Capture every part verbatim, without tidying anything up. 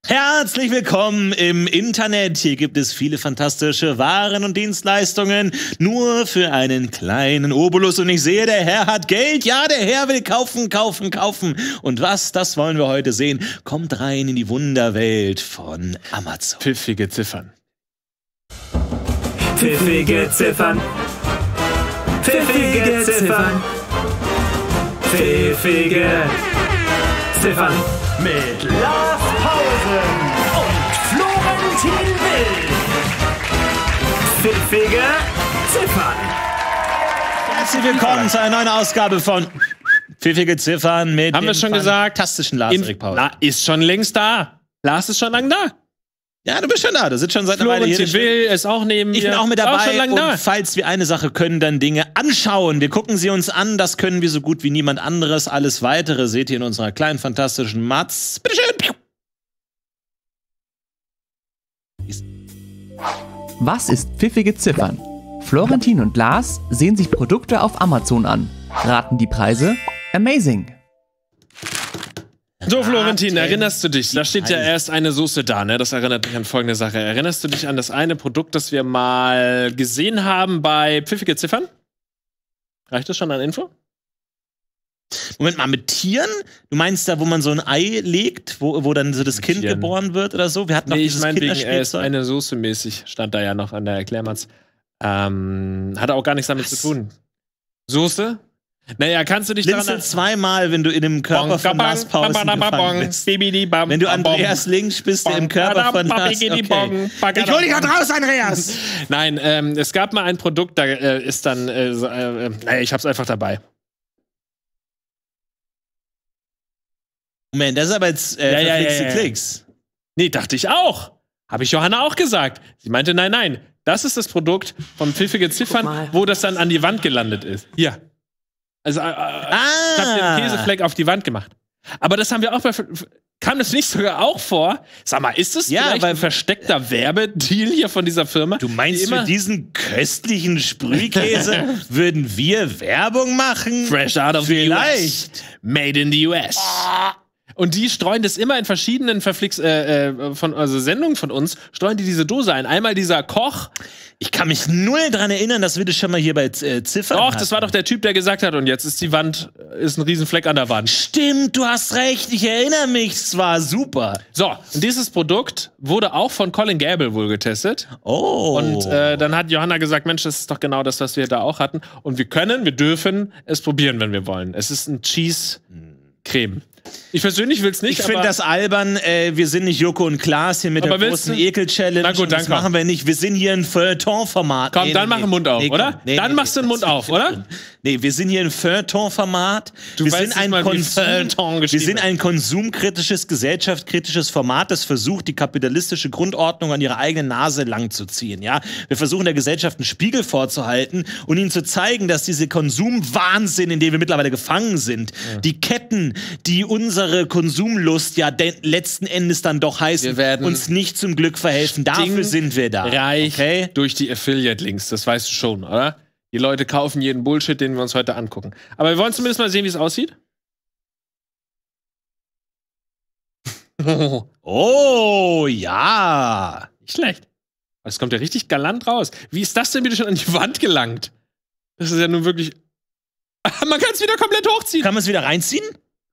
Herzlich willkommen im Internet. Hier gibt es viele fantastische Waren und Dienstleistungen. Nur für einen kleinen Obolus. Und ich sehe, der Herr hat Geld. Ja, der Herr will kaufen, kaufen, kaufen. Und was, das wollen wir heute sehen. Kommt rein in die Wunderwelt von Amazon. Pfiffige Ziffern. Pfiffige Ziffern. Pfiffige Ziffern. Pfiffige Ziffern. Mit Lars Pausen und Florentin Will. Pfiffige Ziffern. Herzlich willkommen zu einer neuen Ausgabe von Pfiffige Ziffern mit Haben wir schon gesagt? Fantastischen Lars In- Erik Paul. Na, ist schon längst da. Lars ist schon lang da. Ja, du bist schon da. Du sitzt schon seit einer Weile hier. Florentin Will ist auch neben mir. Ich bin auch mit Auch dabei schon lang und da. falls wir eine Sache können, dann Dinge anschauen. Wir gucken sie uns an, das können wir so gut wie niemand anderes. Alles Weitere seht ihr in unserer kleinen, fantastischen Matz. Bitteschön. Was ist pfiffige Ziffern? Florentin und Lars sehen sich Produkte auf Amazon an. Raten die Preise? Amazing! So, Florentin, Raten erinnerst du dich? Da steht ja Preise. erst eine Soße da, ne? Das erinnert mich an folgende Sache. Erinnerst du dich an das eine Produkt, das wir mal gesehen haben bei Pfiffige Ziffern? Reicht das schon an Info? Moment mal, mit Tieren? Du meinst da, wo man so ein Ei legt, wo, wo dann so das Mit Kind Tieren. geboren wird oder so? Wir hatten doch Nee, ich dieses meine, wegen er ist Kinderspielzeug. eine Soße mäßig, stand da ja noch an der Erklärmatz. Ähm, hat auch gar nichts damit Was? zu tun. Soße? Naja, kannst du dich daran Blinzel zweimal, wenn du in dem Körper von Lars Pausen gefangen bist. Wenn du Andreas Lynch bist, der im Körper von Lars... Okay. Ich hol dich da raus, Andreas! Nein, ähm, es gab mal ein Produkt, da äh, ist dann, äh, so, äh, naja, ich hab's einfach dabei. Moment, das ist aber jetzt äh, Ja, ja, verflixte ja, ja. Klicks. Nee, dachte ich auch. Habe ich Johanna auch gesagt. Sie meinte, nein, nein, das ist das Produkt von Pfiffige Ziffern, mal. wo das dann an die Wand gelandet ist. Hier. Also, äh, Ah! ich hab den Käsefleck auf die Wand gemacht. Aber das haben wir auch bei. Kam das nicht sogar auch vor? Sag mal, ist das Ja, vielleicht weil- ein versteckter Werbedeal hier von dieser Firma? Du meinst, Die immer für diesen köstlichen Sprühkäse würden wir Werbung machen? fresh out of the U S. Vielleicht. Made in the U S. Und die streuen das immer in verschiedenen Verflix äh, äh, von also Sendungen von uns, streuen die diese Dose ein. Einmal dieser Koch. Ich kann mich null dran erinnern, dass wir das schon mal hier bei äh, Ziffern Doch, hatten. das war doch der Typ, der gesagt hat, und jetzt ist die Wand, ist ein Riesenfleck an der Wand. Stimmt, du hast recht, ich erinnere mich, es war super. So, und dieses Produkt wurde auch von Colin Gable wohl getestet. Oh. Und äh, dann hat Johanna gesagt, Mensch, das ist doch genau das, was wir da auch hatten. Und wir können, wir dürfen es probieren, wenn wir wollen. Es ist ein Cheese-Creme. Ich persönlich will es nicht, ich finde aber das albern, äh, wir sind nicht Joko und Klaas hier mit Aber der willst großen du- Ekel-Challenge. Na gut, und das dann komm. machen wir nicht. Wir sind hier ein Feuilleton-Format. Komm, dann mach den Mund auf, komm. oder? Dann machst du den Mund das- auf, oder? Nee, wir sind hier ein Feuilleton-Format. Du Wir weißt sind nicht ein, mal, wie Konsum, Feuilleton wir geschrieben sind wird. ein konsumkritisches, gesellschaftskritisches Format, das versucht, die kapitalistische Grundordnung an ihre eigene Nase lang zu ziehen. Ja? Wir versuchen der Gesellschaft einen Spiegel vorzuhalten und ihnen zu zeigen, dass diese Konsumwahnsinn, in dem wir mittlerweile gefangen sind, die Ketten, die unsere Konsumlust ja de- letzten Endes dann doch heißen, Wir werden uns nicht zum Glück verhelfen. Dafür sind wir da. reich Okay? durch die Affiliate-Links, das weißt du schon, oder? Die Leute kaufen jeden Bullshit, den wir uns heute angucken. Aber wir wollen zumindest mal sehen, wie es aussieht. Oh, ja. Nicht schlecht. Das kommt ja richtig galant raus. Wie ist das denn bitte schon an die Wand gelangt? Das ist ja nun wirklich. Man kann es wieder komplett hochziehen. Kann man es wieder reinziehen?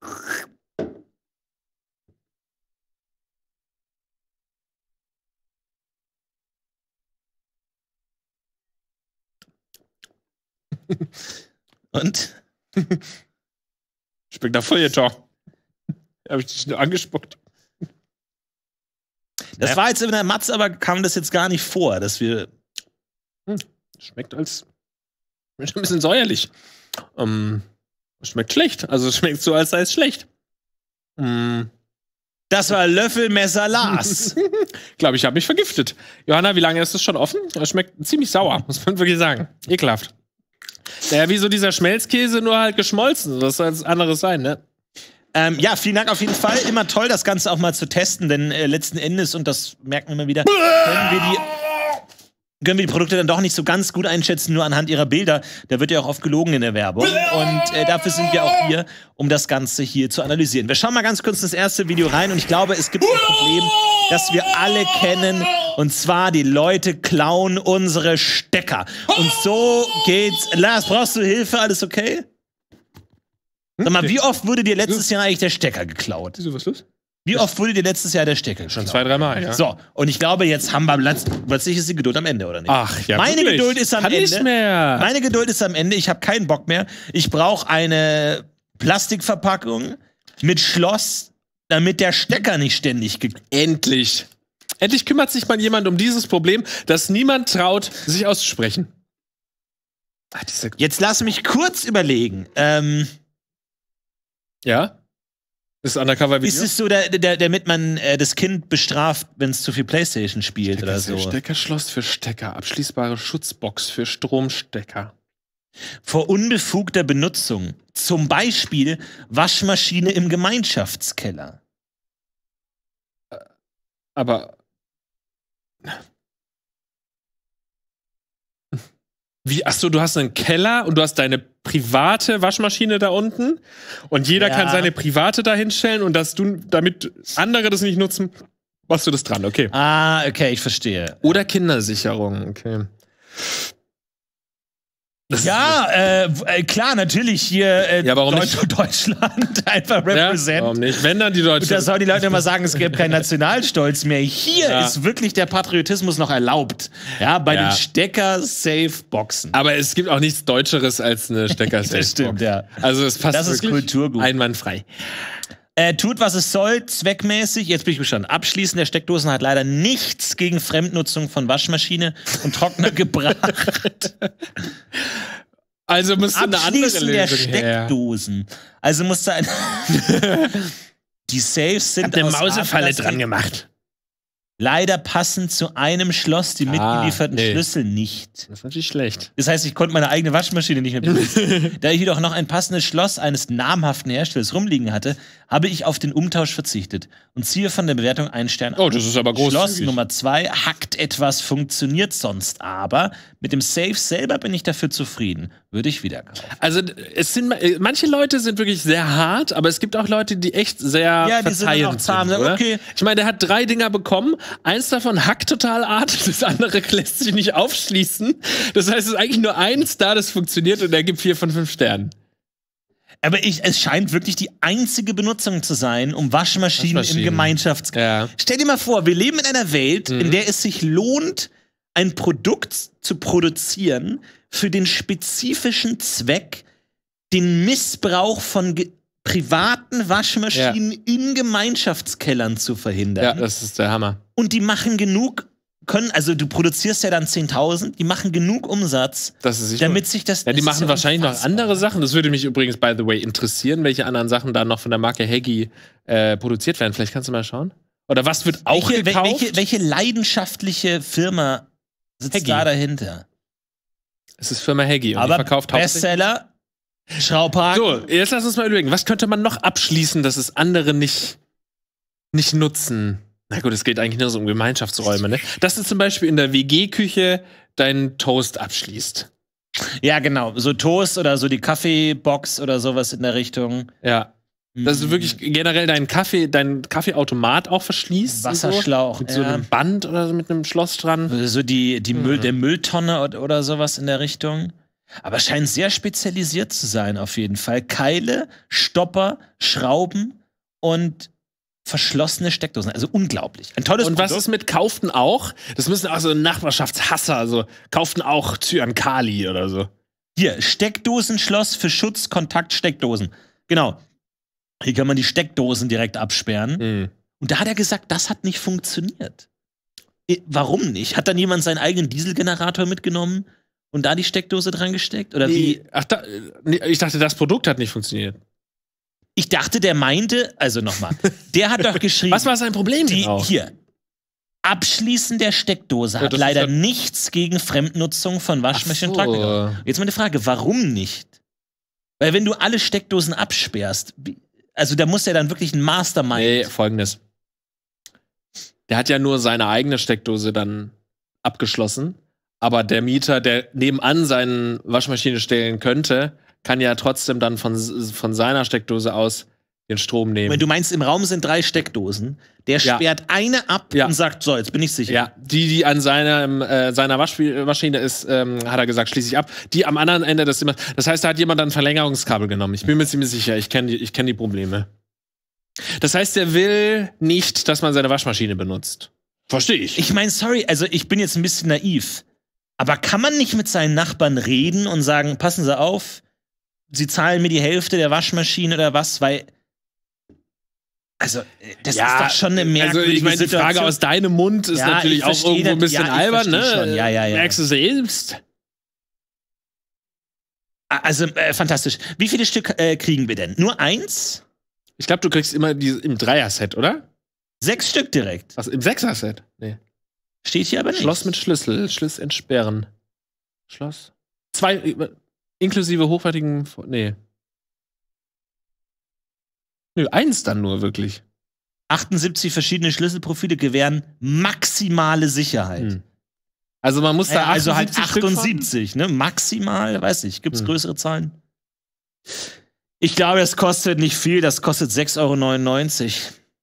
Und? Schmeckt nach Feuilleton. Habe ich dich nur angespuckt. Das Ja. war jetzt in der Matz, aber kam das jetzt gar nicht vor, dass wir. Schmeckt als. Schmeckt ein bisschen säuerlich. Ähm, schmeckt schlecht. Also es schmeckt so, als sei es schlecht. Mm. Das war Löffelmesser Lars. Glaube ich, habe mich vergiftet. Johanna, wie lange ist das schon offen? Es schmeckt ziemlich sauer, muss man wirklich sagen. Ekelhaft. Naja, wie so dieser Schmelzkäse, nur halt geschmolzen. Das soll als anderes sein, ne? ähm, ja, vielen Dank auf jeden Fall. Immer toll, das Ganze auch mal zu testen, denn äh, letzten Endes, und das merken wir immer wieder, können wir die. können wir die Produkte dann doch nicht so ganz gut einschätzen, nur anhand ihrer Bilder. Da wird ja auch oft gelogen in der Werbung. Und äh, dafür sind wir auch hier, um das Ganze hier zu analysieren. Wir schauen mal ganz kurz das erste Video rein und ich glaube, es gibt ein Problem, das wir alle kennen. Und zwar, die Leute klauen unsere Stecker. Und so geht's. Lars, brauchst du Hilfe? Alles okay? Sag mal, wie oft wurde dir letztes Jahr eigentlich der Stecker geklaut? Wieso, was ist los? Wie oft wurde dir letztes Jahr der Stecker geklaut? Schon zwei, dreimal, ja. So, und ich glaube, jetzt haben wir plötzlich ist die Geduld am Ende, oder nicht? Ach, ja, Meine wirklich? Geduld ist am Kann Ende. nicht mehr. Meine Geduld ist am Ende. Ich habe keinen Bock mehr. Ich brauche eine Plastikverpackung mit Schloss, damit der Stecker nicht ständig ge Endlich. Endlich kümmert sich mal jemand um dieses Problem, das niemand traut, sich auszusprechen. Ach, diese Jetzt lass mich kurz überlegen. Ähm, ja? Das Undercover-Video? ist es so, der, der, damit man äh, das Kind bestraft, wenn es zu viel Playstation spielt oder so? Steckerschloss für Stecker, abschließbare Schutzbox für Stromstecker. Vor unbefugter Benutzung. Zum Beispiel Waschmaschine im Gemeinschaftskeller. Aber wie, achso, du hast einen Keller und du hast deine private Waschmaschine da unten und jeder Ja. kann seine private da hinstellen und dass du, damit andere das nicht nutzen, machst du das dran, okay. Ah, okay, ich verstehe. Oder Kindersicherung, okay. Das Ja, äh, äh, klar, natürlich hier äh, Ja, warum Deutsch Deutschland einfach ist, ja, represent. warum nicht? Wenn dann die Deutschen. Und da sollen die Leute immer sagen, es gibt keinen Nationalstolz mehr. Hier Ja. ist wirklich der Patriotismus noch erlaubt. Ja, bei Ja. den Stecker-Safe-Boxen. Aber es gibt auch nichts Deutscheres als eine stecker Das stimmt, ja. Also es passt Das ist wirklich Kulturgut. einwandfrei. Äh, tut, was es soll, zweckmäßig. Jetzt bin ich gespannt. Abschließen der Steckdosen hat leider nichts gegen Fremdnutzung von Waschmaschine und Trockner gebracht. Also müsste eine andere Abschließen der Lösung her. Steckdosen. Also musste ein. Die Safes sind Eine aus Mausefalle Hartplastik. dran gemacht. Leider passen zu einem Schloss die Ah, mitgelieferten nee. Schlüssel nicht. Das ist natürlich schlecht. Das heißt, ich konnte meine eigene Waschmaschine nicht mehr benutzen. Da ich jedoch noch ein passendes Schloss eines namhaften Herstellers rumliegen hatte, habe ich auf den Umtausch verzichtet und ziehe von der Bewertung einen Stern ab. Oh, das ist aber großzügig. Schloss Nummer zwei hackt etwas, funktioniert sonst aber. Mit dem Safe selber bin ich dafür zufrieden. Würde ich wieder kaufen. Also es sind manche Leute sind wirklich sehr hart, aber es gibt auch Leute, die echt sehr Ja, die sind dann verzeihend auch zahm, sind, oder? okay. Ich meine, der hat drei Dinger bekommen. Eins davon hackt total hart, das andere lässt sich nicht aufschließen. Das heißt, es ist eigentlich nur eins da, das funktioniert und er gibt vier von fünf Sternen. Aber ich, es scheint wirklich die einzige Benutzung zu sein, um Waschmaschinen, Waschmaschinen. im Gemeinschaftskeller. Ja. Stell dir mal vor, wir leben in einer Welt, in der es sich lohnt, ein Produkt zu produzieren für den spezifischen Zweck, den Missbrauch von ge- privaten Waschmaschinen in Gemeinschaftskellern zu verhindern. Ja, das ist der Hammer. Und die machen genug, können, also du produzierst ja dann zehntausend, die machen genug Umsatz, Das ist damit sich das. Ja, die das ist machen ja wahrscheinlich noch unfassbar. andere Sachen. Das würde mich übrigens, by the way, interessieren, welche anderen Sachen da noch von der Marke Heggy äh, produziert werden. Vielleicht kannst du mal schauen. Oder was wird auch welche, gekauft? welche, welche leidenschaftliche Firma sitzt Heggy. da dahinter? Es ist Firma Heggy und die Aber verkauft hauptsächlich. Bestseller, Schraubhaken. So, jetzt lass uns mal überlegen, was könnte man noch abschließen, dass es andere nicht, nicht nutzen? Na gut, es geht eigentlich nur so um Gemeinschaftsräume, ne? Dass du zum Beispiel in der W G-Küche deinen Toast abschließt. Ja, genau. So Toast oder so die Kaffeebox oder sowas in der Richtung. Ja. Dass du Mhm. wirklich generell deinen Kaffee, deinen Kaffeeautomat auch verschließt. und Wasserschlauch, So, mit so ja. einem Band oder so mit einem Schloss dran. So die, die Mhm. Müll, der Mülltonne oder, oder sowas in der Richtung. Aber scheint sehr spezialisiert zu sein, auf jeden Fall. Keile, Stopper, Schrauben und verschlossene Steckdosen. Also unglaublich. Ein tolles Und was Produkt. ist mit kauften auch? Das müssen auch so Nachbarschaftshasser, also kauften auch Cyankali oder so. Hier, Steckdosenschloss für Schutz, Kontakt, Steckdosen. Genau. Hier kann man die Steckdosen direkt absperren. Mhm. Und da hat er gesagt, das hat nicht funktioniert. Eh, Warum nicht? Hat dann jemand seinen eigenen Dieselgenerator mitgenommen und da die Steckdose dran gesteckt? Oder wie? Ach, da, nee, ich dachte, das Produkt hat nicht funktioniert. Ich dachte, der meinte, also nochmal, der hat doch geschrieben, Was war sein Problem die, genau? hier, Abschließen der Steckdose Ja, hat das ist leider ja- nichts gegen Fremdnutzung von Waschmaschinen und Ach so. Trockner. Jetzt meine Frage, warum nicht? Weil wenn du alle Steckdosen absperrst, wie- also da muss ja dann wirklich ein Mastermind. Nee, folgendes. Der hat ja nur seine eigene Steckdose dann abgeschlossen. Aber der Mieter, der nebenan seine Waschmaschine stellen könnte, kann ja trotzdem dann von, von seiner Steckdose aus den Strom nehmen. Wenn du meinst, im Raum sind drei Steckdosen, der Ja. sperrt eine ab Ja. und sagt, so, jetzt bin ich sicher. Ja, die, die an seinem, äh, seiner Waschmaschine ist, ähm, hat er gesagt, schließe ich ab. Die am anderen Ende des Zimmers. Das heißt, da hat jemand dann ein Verlängerungskabel genommen. Ich bin mir ziemlich sicher, ich kenne die, ich kenn die Probleme. Das heißt, er will nicht, dass man seine Waschmaschine benutzt. Verstehe ich. Ich meine, sorry, also ich bin jetzt ein bisschen naiv, aber kann man nicht mit seinen Nachbarn reden und sagen, passen Sie auf, Sie zahlen mir die Hälfte der Waschmaschine oder was, weil also, das ist doch schon eine merkwürdige Also, ich meine, die Situation. Frage aus deinem Mund ist Ja, natürlich ich auch verstehe irgendwo ein das- bisschen ja, ich albern, ne? verstehe schon. Ja, ja, ja. Merkst du selbst? Also, äh, fantastisch. Wie viele Stück äh, kriegen wir denn? Nur eins? Ich glaube, du kriegst immer die im Dreier-Set, oder? Sechs Stück direkt. Was, im Sechser-Set? Nee. Steht hier aber nicht. Schloss mit Schlüssel, Schluss entsperren. Schloss. Zwei, äh, inklusive hochwertigen, nee. Nö, eins dann nur, wirklich. achtundsiebzig verschiedene Schlüsselprofile gewähren maximale Sicherheit. Hm. Also man muss da Ja, also halt achtundsiebzig Stück von- achtundsiebzig, ne? Maximal, weiß nicht, gibt's Hm. größere Zahlen? Ich glaube, das kostet nicht viel, das kostet sechs Euro neunundneunzig.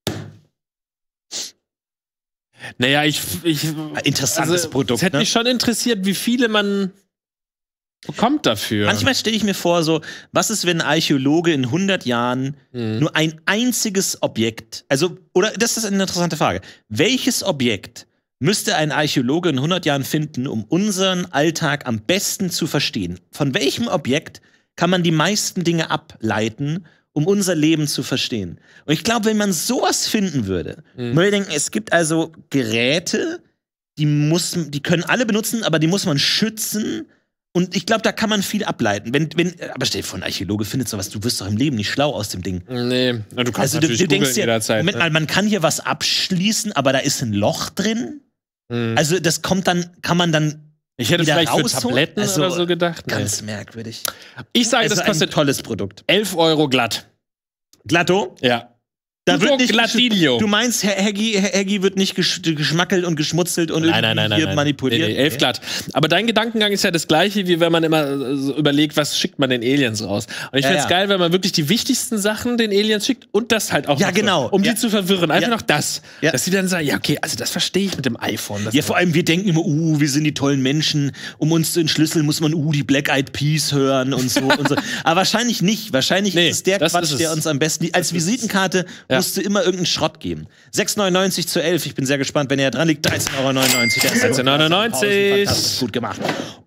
Naja, ich, ich Interessantes also, Produkt, Es hätte ne? mich schon interessiert, wie viele man bekommt dafür. Manchmal stelle ich mir vor, so, was ist, wenn ein Archäologe in hundert Jahren Mhm. nur ein einziges Objekt, also, oder das ist eine interessante Frage, welches Objekt müsste ein Archäologe in hundert Jahren finden, um unseren Alltag am besten zu verstehen? Von welchem Objekt kann man die meisten Dinge ableiten, um unser Leben zu verstehen? Und ich glaube, wenn man sowas finden würde, Mhm. würde ich denken, es gibt also Geräte, die, muss, die können alle benutzen, aber die muss man schützen. Und ich glaube, da kann man viel ableiten. Wenn, wenn, aber stell dir vor, ein Archäologe findet sowas, du wirst doch im Leben nicht schlau aus dem Ding. Nee, na, du kannst Also du, natürlich du denkst googeln dir, jederzeit. Moment ne? mal, man kann hier was abschließen, aber da ist ein Loch drin. Mhm. Also das kommt dann, kann man dann Ich hätte wieder vielleicht für rausholen? Tabletten Also, oder so gedacht. Nee. ganz merkwürdig. Ich sage, Also das kostet ein tolles Produkt. elf Euro glatt. Glatto? Ja. Da Hugo wird nicht Glattillo. Du meinst, Herr Heggi, Herr Heggi wird nicht gesch geschmackelt und geschmutzelt und Nein, nein, nein, nein, hier nein. manipuliert. Nee, nee, elf glatt. Aber dein Gedankengang ist ja das gleiche, wie wenn man immer äh, so überlegt, was schickt man den Aliens raus. Und ich Ja, find's ja. geil, wenn man wirklich die wichtigsten Sachen den Aliens schickt und das halt auch Ja, noch, genau. um Ja. die zu verwirren. Einfach Ja. noch das. Ja. Dass sie dann sagen, ja, okay, also das verstehe ich mit dem iPhone. Das Ja, vor allem, wir denken immer, uh, wir sind die tollen Menschen. Um uns zu entschlüsseln, muss man, uh, die Black Eyed Peas hören und so. und so. Aber wahrscheinlich nicht. Wahrscheinlich Nee, ist es der das Quatsch, ist es. der uns am besten liegt. Als Visitenkarte Ja. musst du immer irgendeinen Schrott geben. sechs neunundneunzig zu elf. Ich bin sehr gespannt, wenn er dran liegt. dreizehn Euro neunundneunzig. dreizehn neunundneunzig. Fantastisch gut gemacht.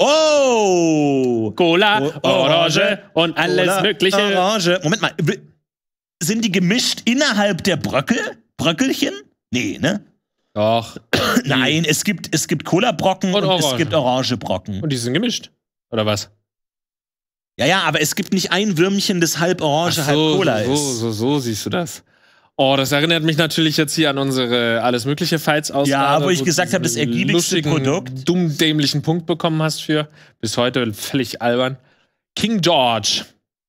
Oh! Cola, Oh, Orange und alles Cola, Mögliche. Orange. Moment mal. w- Sind die gemischt innerhalb der Bröckel? Bröckelchen? Nee, ne? Doch. Nein, es gibt, es gibt Cola-Brocken Und und, es Orange. gibt Orange-Brocken. Und die sind gemischt. Oder was? Ja, ja, aber es gibt nicht ein Würmchen, das halb Orange, halb Cola so, ist. so, so siehst du das. Oh, das erinnert mich natürlich jetzt hier an unsere alles mögliche Fights-Ausgabe. Ja, wo ich du gesagt habe, das diesen ergiebigste lustigen, Produkt. dumm dämlichen Punkt bekommen hast für. Bis heute völlig albern. King George.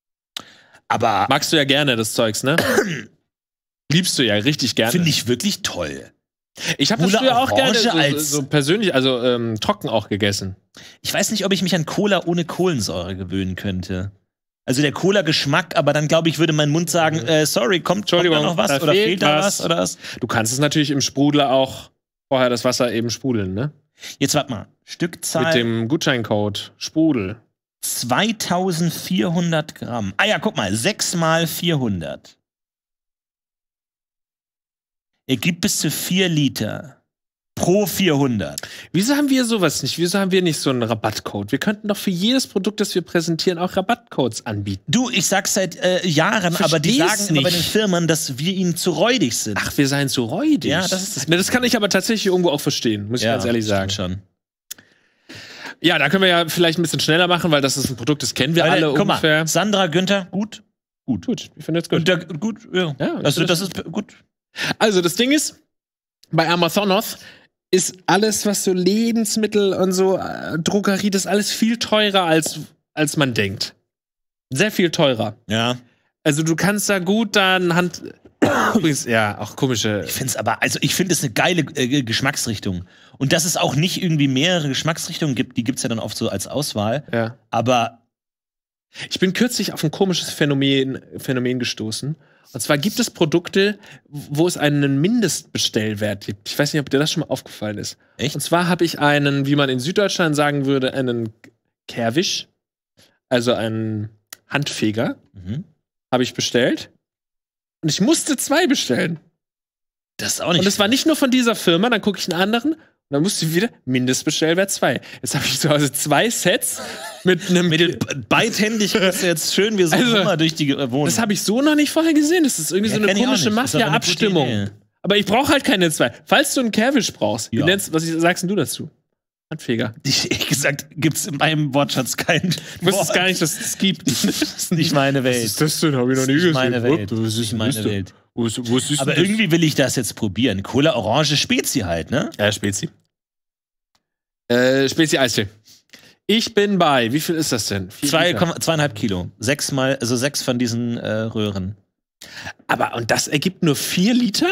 Aber Magst du ja gerne das Zeugs, ne? Liebst du ja richtig gerne. finde ich wirklich toll. Ich habe das Cola früher auch gerne Orange so, als- so persönlich, also ähm, trocken auch gegessen. Ich weiß nicht, ob ich mich an Cola ohne Kohlensäure gewöhnen könnte. Also der Cola-Geschmack, aber dann glaube ich, würde mein Mund sagen, äh, sorry, kommt, kommt da Entschuldigung, noch was? da Oder fehlt fehlt da was. was? Oder was? Du kannst es natürlich im Sprudler auch vorher das Wasser eben sprudeln, ne? Jetzt warte mal. Stückzahl Mit dem Gutscheincode Sprudel. zweitausendvierhundert Gramm. Ah ja, guck mal, sechs mal vierhundert. Ergibt bis zu vier Liter. Pro vierhundert. Wieso haben wir sowas nicht? Wieso haben wir nicht so einen Rabattcode? Wir könnten doch für jedes Produkt, das wir präsentieren, auch Rabattcodes anbieten. Du, ich sag's seit äh, Jahren, aber die Versteh's sagen immer bei nicht. den Firmen, dass wir ihnen zu räudig sind. Ach, wir seien zu räudig. Ja, das ist das- Ne, das kann ich aber tatsächlich irgendwo auch verstehen, muss ich ganz ehrlich sagen. Schon. Ja, da können wir ja vielleicht ein bisschen schneller machen, weil das ist ein Produkt, das kennen wir alle Guck ungefähr. mal, Sandra Günther, gut. Gut, gut. Ich finde jetzt gut. Günther, gut, ja. Ja, ich also find das ist gut. Also, das Ding ist, bei Amazonos ist alles, was so Lebensmittel und so äh, Drogerie, das ist alles viel teurer, als, als man denkt. Sehr viel teurer. Ja. Also du kannst da gut dann Hand. Übrigens, ja, auch komische. Ich finde es aber, also ich finde es eine geile äh, Geschmacksrichtung. Und dass es auch nicht irgendwie mehrere Geschmacksrichtungen gibt, die gibt es ja dann oft so als Auswahl. Ja. Aber Ich bin kürzlich auf ein komisches Phänomen, Phänomen gestoßen. Und zwar gibt es Produkte, wo es einen Mindestbestellwert gibt. Ich weiß nicht, ob dir das schon mal aufgefallen ist. Echt? Und zwar habe ich einen, wie man in Süddeutschland sagen würde, einen Kerwisch, also einen Handfeger, mhm. habe ich bestellt. Und ich musste zwei bestellen. das ist auch nicht. Und es war nicht nur von dieser Firma, dann gucke ich einen anderen und dann musste ich wieder Mindestbestellwert zwei. Jetzt habe ich zu Hause zwei Sets mit einem. mit den beidhändig ist jetzt schön, wir sind Also, immer durch die äh, Wohnung. Das habe ich so noch nicht vorher gesehen. Das ist irgendwie Ja, so eine kenn ich auch komische nicht. Ist aber eine gute Mafia-Abstimmung. Idee. Aber ich brauche halt keine zwei. Falls du einen Kerwisch brauchst, Ja. wie nennst, was sagst denn du dazu? Handfeger. Ich, ehrlich gesagt, gibt's in meinem Wortschatz keinen. Du wusstest gar nicht, dass es das gibt. Das ist nicht meine Welt. das denn? Habe ich noch nie Nicht meine Welt. Was ist Nicht denn meine das? Welt. Wo ist, wo ist Aber das? irgendwie will ich das jetzt probieren. Cola Orange Spezi halt, ne? Ja, Spezi. Äh, Spezi Eistee. Ich bin bei, wie viel ist das denn? Vier Zwei, Liter. Komma- zweieinhalb Kilo. Sechs mal, also sechs von diesen äh, Röhren. Aber, und das ergibt nur vier Liter?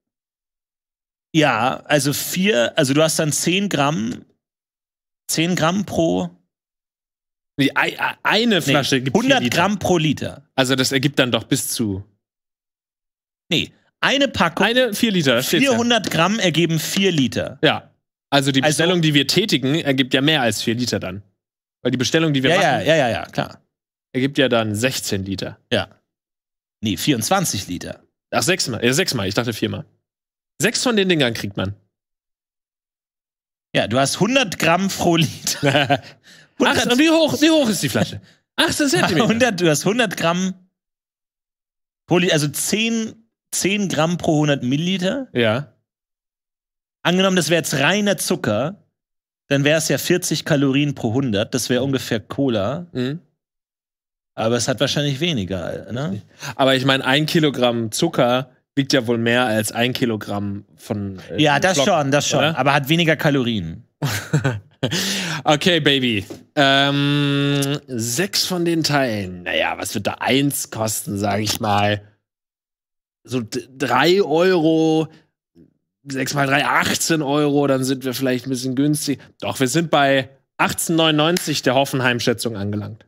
Ja, also vier, also du hast dann zehn Gramm, zehn Gramm pro, Nee, ei- ei- eine Flasche gibt vier hundert Liter. Gramm pro Liter. Also das ergibt dann doch bis zu. Nee, eine Packung, Eine vier Liter. das steht's ja. vierhundert Gramm ergeben vier Liter. Ja. Also die Also- Bestellung, die wir tätigen, ergibt ja mehr als vier Liter dann. Weil die Bestellung, die wir Ja, ja, machen, ja, ja, ja, klar. ergibt ja dann sechzehn Liter. Ja. Nee, vierundzwanzig Liter. Ach, sechsmal. Ja, sechsmal. Ich dachte viermal. Sechs von den Dingern kriegt man. Ja, du hast hundert Gramm pro Liter. Ach, und wie hoch, wie hoch ist die Flasche? achtzehn Zentimeter. hundert, du hast hundert Gramm pro Liter, also zehn, zehn Gramm pro hundert Milliliter. Ja. Angenommen, das wäre jetzt reiner Zucker, dann wäre es ja vierzig Kalorien pro hundert. Das wäre ungefähr Cola. Mhm. Aber es hat wahrscheinlich weniger, ne? Aber ich meine, ein Kilogramm Zucker wiegt ja wohl mehr als ein Kilogramm von. Äh, Ja, das Flocken, schon, das schon. oder? Aber hat weniger Kalorien. Okay, Baby. Ähm, sechs von den Teilen. Naja, was wird da eins kosten, sage ich mal? So d- drei Euro. Sechs mal drei, achtzehn Euro. Dann sind wir vielleicht ein bisschen günstig. Doch, wir sind bei achtzehn neunundneunzig der Hoffenheim-Schätzung angelangt.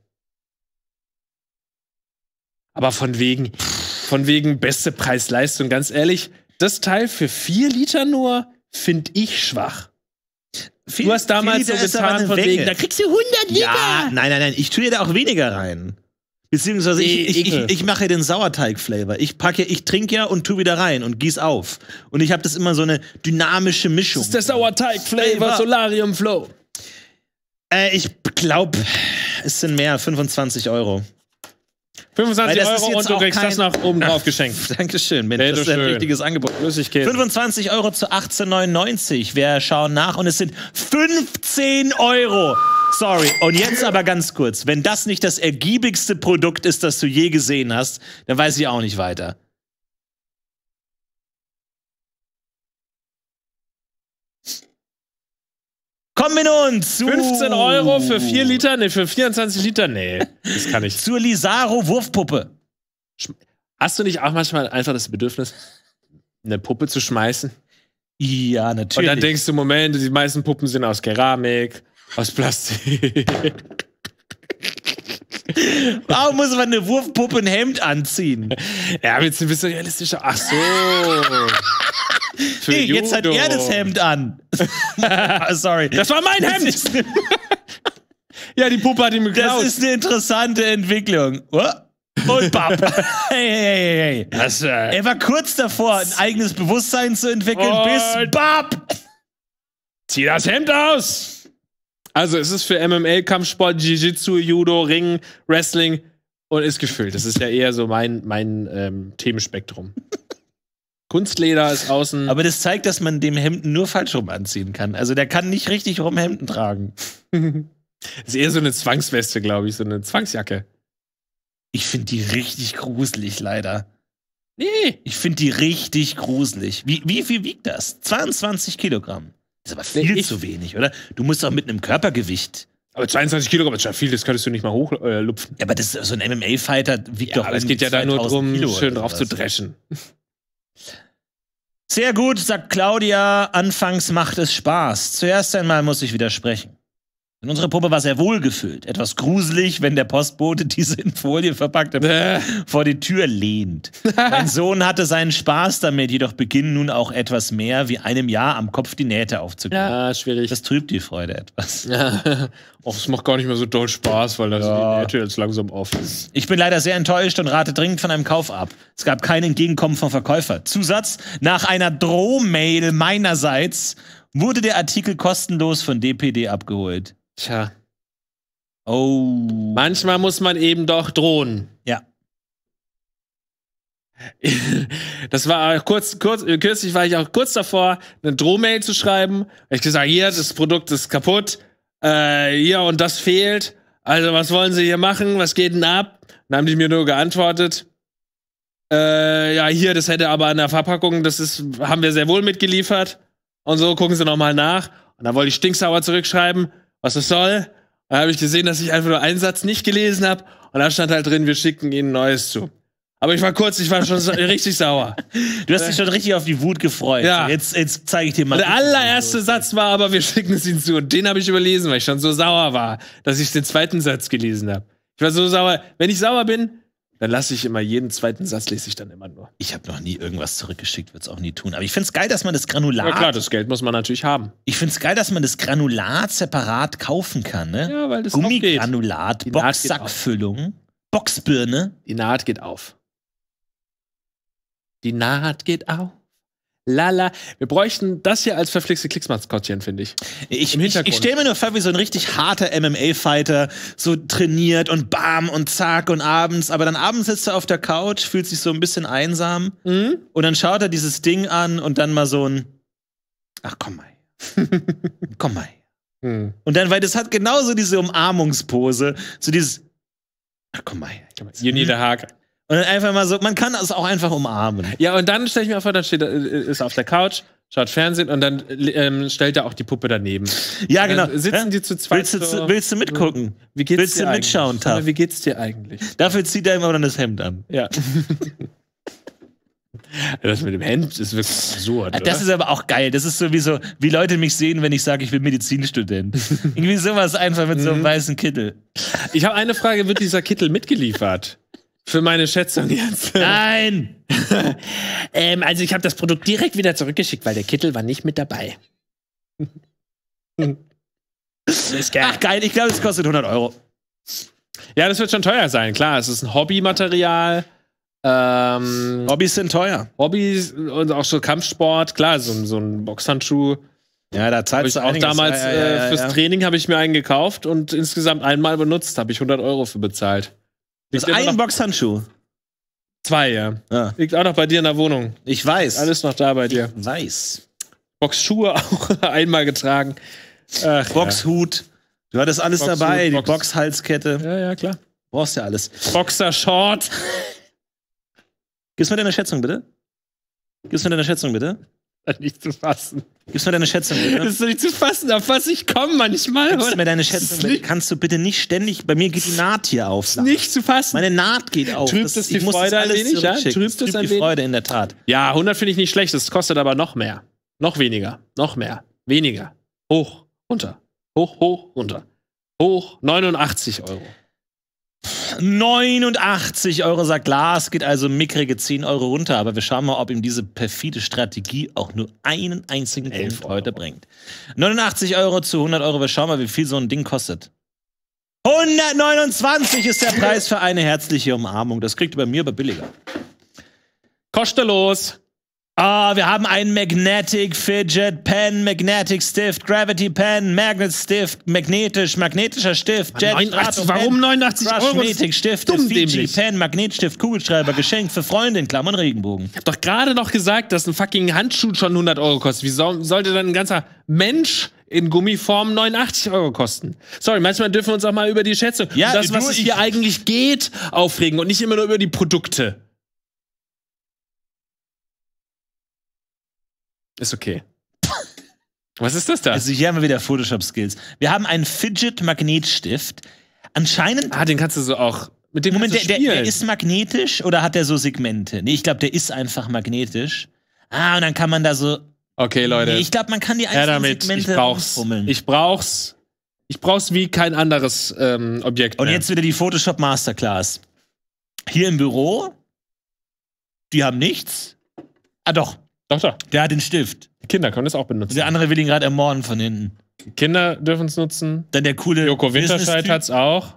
Aber von wegen, von wegen beste Preis-Leistung, ganz ehrlich, das Teil für vier Liter nur finde ich schwach. Du hast damals so Liter ist aber getan, eine von Menge. wegen, da kriegst du hundert Liter. Ja, nein, nein, nein, ich tue dir da auch weniger rein. Beziehungsweise Nee, ich, ich, Ekel. ich, ich mache den Sauerteig-Flavor. Ich packe, ich trinke ja und tu wieder rein und gieß auf. Und ich habe das immer so eine dynamische Mischung. Das ist der Sauerteig-Flavor Flavor. Solarium Flow. Äh, ich glaube, es sind mehr, fünfundzwanzig Euro. fünfundzwanzig Weil das ist Euro jetzt und du auch kriegst kein- das noch oben drauf geschenkt. Dankeschön, Mensch, das ist ein Bitteschön. richtiges Angebot. Flüssigkäse. fünfundzwanzig Euro zu achtzehn neunundneunzig. Wir schauen nach und es sind fünfzehn Euro. Sorry. Und jetzt aber ganz kurz. Wenn das nicht das ergiebigste Produkt ist, das du je gesehen hast, dann weiß ich auch nicht weiter. Kommen wir nun zu fünfzehn Euro für vier Liter? Nee, für vierundzwanzig Liter? Nee, das kann ich. zur Lisaro Wurfpuppe. Hast du nicht auch manchmal einfach das Bedürfnis, eine Puppe zu schmeißen? Ja, Und natürlich. dann denkst du, Moment, die meisten Puppen sind aus Keramik, aus Plastik. Warum muss man eine Wurfpuppe ein Hemd anziehen? Ja, willst du ein bisschen realistischer? Ach so. Für Nee, jetzt hat Judo. er das Hemd an. Ah, Sorry. Das war mein Hemd! Das ist, Ja, die Puppe hat ihm das geklaut. ist eine interessante Entwicklung. Oh. Und bap. Hey, hey, hey, hey. Das, äh, Er war kurz davor, ein eigenes Bewusstsein zu entwickeln, Und- bis bap. zieh das Hemd aus! Also, es ist für M M A, Kampfsport, Jiu-Jitsu, Judo, Ring, Wrestling und ist gefüllt. Das ist ja eher so mein, mein ähm, Themenspektrum. Kunstleder ist außen. Aber das zeigt, dass man dem Hemden nur falsch rum anziehen kann. Also der kann nicht richtig rum Hemden tragen. ist eher so eine Zwangsweste, glaube ich, so eine Zwangsjacke. Ich finde die richtig gruselig, leider. Nee. Ich finde die richtig gruselig. Wie, wie viel wiegt das? zweiundzwanzig Kilogramm. Das ist aber viel Nee, ich- zu wenig, oder? Du musst doch mit einem Körpergewicht. Aber zweiundzwanzig Kilogramm ist schon viel, das könntest du nicht mal hochlupfen. Äh, lupfen. Ja, aber das, so ein M M A-Fighter wiegt Ja, doch aber es um geht ja da nur zweitausend drum, Kilo schön oder drauf zu sowas. dreschen. Sehr gut, sagt Claudia. Anfangs macht es Spaß. Zuerst einmal muss ich widersprechen. Denn unsere Puppe war sehr wohlgefüllt. Etwas gruselig, wenn der Postbote diese in Folie verpackte Bäh. vor die Tür lehnt. Mein Sohn hatte seinen Spaß damit, jedoch beginnen nun auch etwas mehr wie einem Jahr am Kopf die Nähte aufzukriegen. Ja, schwierig. Das trübt die Freude etwas. Ja. Och, es macht gar nicht mehr so doll Spaß, weil das Ja. die Nähte jetzt langsam auf ist. Ich bin leider sehr enttäuscht und rate dringend von einem Kauf ab. Es gab kein Entgegenkommen vom Verkäufer. Zusatz: Nach einer Drohmail meinerseits wurde der Artikel kostenlos von D P D abgeholt. Tja. Oh. Manchmal muss man eben doch drohen. Ja. Das war kurz, kurz, kürzlich war ich auch kurz davor, eine Drohmail zu schreiben. Ich gesagt, hier, das Produkt ist kaputt, äh, hier und das fehlt. Also, was wollen Sie hier machen? Was geht denn ab? Dann haben die mir nur geantwortet, äh, ja, hier, das hätte aber an der Verpackung, das ist, haben wir sehr wohl mitgeliefert. Und so, gucken Sie noch mal nach. Und dann wollte ich stinksauer zurückschreiben, was das soll. Dann habe ich gesehen, dass ich einfach nur einen Satz nicht gelesen habe. Und da stand halt drin, wir schicken Ihnen Neues zu. Aber ich war kurz, ich war schon so, richtig sauer. Du hast dich schon richtig auf die Wut gefreut. Ja. Jetzt, jetzt zeige ich dir mal. Der allererste Satz war aber, wir schicken es Ihnen zu. Und den habe ich überlesen, weil ich schon so sauer war, dass ich den zweiten Satz gelesen habe. Ich war so sauer. Wenn ich sauer bin, dann lasse ich immer jeden zweiten Satz, lese ich dann immer nur. Ich habe noch nie irgendwas zurückgeschickt, würde es auch nie tun. Aber ich finde es geil, dass man das Granulat. Ja klar, das Geld muss man natürlich haben. Ich finde es geil, dass man das Granulat separat kaufen kann, ne? Ja, weil das auch geht. Gummigranulat, Die Naht geht Boxsackfüllung, Boxbirne. Die Naht geht auf. Die Naht geht auf. Lala. Wir bräuchten das hier als verflixte Klicksmaskottchen, finde ich. Ich, Im ich, Hintergrund. ich stelle mir nur vor, wie so ein richtig harter M M A-Fighter so trainiert und bam und zack und abends. Aber dann abends sitzt er auf der Couch, fühlt sich so ein bisschen einsam Mhm. und dann schaut er dieses Ding an und dann mal so ein Ach, komm mal. komm mal. Mhm. Und dann, weil das hat genauso diese Umarmungspose, so dieses Ach, komm mal. You need a hug. Und dann einfach mal so, man kann es auch einfach umarmen. Ja, und dann stelle ich mir vor, dann steht er, ist auf der Couch, schaut Fernsehen und dann ähm, stellt er auch die Puppe daneben. Ja, genau. Dann sitzen Ja? die zu zweit. Willst du, so, willst du mitgucken? Wie geht's Willst dir du eigentlich? mitschauen, Taff? Aber Wie geht's dir eigentlich? Dafür zieht er immer dann das Hemd an. Ja. Das mit dem Hemd ist wirklich absurd. Ah, das oder? ist aber auch geil. Das ist sowieso, wie Leute mich sehen, wenn ich sage, ich bin Medizinstudent. Irgendwie sowas einfach mit so einem weißen Kittel. Ich habe eine Frage: Wird dieser Kittel mitgeliefert? Für meine Schätzung jetzt. Nein! ähm, also, ich habe das Produkt direkt wieder zurückgeschickt, weil der Kittel war nicht mit dabei. Ach geil, ich glaube, es kostet hundert Euro. Ja, das wird schon teuer sein. Klar, es ist ein Hobbymaterial. Ähm, Hobbys sind teuer. Hobbys und auch so Kampfsport. Klar, so, so ein Boxhandschuh. Ja, da Hab zahlst ich du auch einiges. damals Ja, ja, ja, äh, fürs ja. Training habe ich mir einen gekauft und insgesamt einmal benutzt, habe ich hundert Euro für bezahlt. Das Liegt immer ist ein noch Boxhandschuh. zwei, ja. Ja. Liegt auch noch bei dir in der Wohnung. Ich weiß. Alles noch da bei dir. weiß. Boxschuhe auch einmal getragen. Ach, Boxhut. Du hattest alles Boxhut, dabei. Die Box- Boxhalskette. Ja, ja, klar. Brauchst ja alles. Boxershort. Gib's mir deine Schätzung, bitte. Gib's mir deine Schätzung, bitte. Nicht zu fassen. Gib's mir deine Schätzung, bitte. Das ist doch nicht zu fassen, auf was ich komme manchmal. Gibst Oder? du mir deine Das ist Schätzung? nicht- Kannst du bitte nicht ständig. Bei mir geht die Naht hier auf. Nicht zu fassen. Meine Naht geht auf. Trübt es die ich muss Freude das ein alles wenig, ja? zurückschicken. Trübt Das es trübt ein die wenig? Freude in der Tat. Ja, hundert finde ich nicht schlecht. Das kostet aber noch mehr. Noch weniger. Noch mehr. Weniger. Hoch, runter. Hoch, hoch, runter. Hoch, neunundachtzig Euro. neunundachtzig Euro sagt Lars, geht also mickrige zehn Euro runter. Aber wir schauen mal, ob ihm diese perfide Strategie auch nur einen einzigen elf Punkt heute bringt. neunundachtzig Euro zu hundert Euro. Wir schauen mal, wie viel so ein Ding kostet. hundertneunundzwanzig ist der Preis für eine herzliche Umarmung. Das kriegt ihr bei mir aber billiger. Kostenlos. Ah, wir haben einen Magnetic Fidget Pen, Magnetic Stift, Gravity Pen, Magnet Stift, magnetisch, magnetischer Stift, Jet neunundachtzig, Strato warum Pen, neunundachtzig Euro? Magnetic Stift, Dumm Fiji dämlich. Pen, Magnetstift, Kugelschreiber, geschenkt für Freunde in Klammern Regenbogen. Ich hab doch gerade noch gesagt, dass ein fucking Handschuh schon hundert Euro kostet. Wie soll, sollte dann ein ganzer Mensch in Gummiform neunundachtzig Euro kosten? Sorry, manchmal dürfen wir uns auch mal über die Schätzung, Ja, und das, was du, es ich- hier eigentlich geht, aufregen und nicht immer nur über die Produkte. Ist okay. Was ist das da? Also hier haben wir wieder Photoshop-Skills. Wir haben einen Fidget-Magnetstift. Anscheinend. Ah, den kannst du so auch. Mit dem Moment, der, kannst du der, spielen. der ist magnetisch oder hat der so Segmente? Nee, ich glaube, der ist einfach magnetisch. Ah, und dann kann man da so. Okay, Leute. Nee, ich glaube, man kann die Her einzelnen damit. Segmente Ich brauch's. rumfummeln. Ich brauch's. Ich brauch's wie kein anderes ähm, Objekt. Und mehr. jetzt wieder die Photoshop Masterclass. Hier im Büro. Die haben nichts. Ah, doch. Doch, doch. Der hat den Stift. Die Kinder können das auch benutzen. Und der andere will ihn gerade ermorden von hinten. Kinder dürfen es nutzen. Dann der coole. Joko Winterscheid Business-Typ. hat's auch.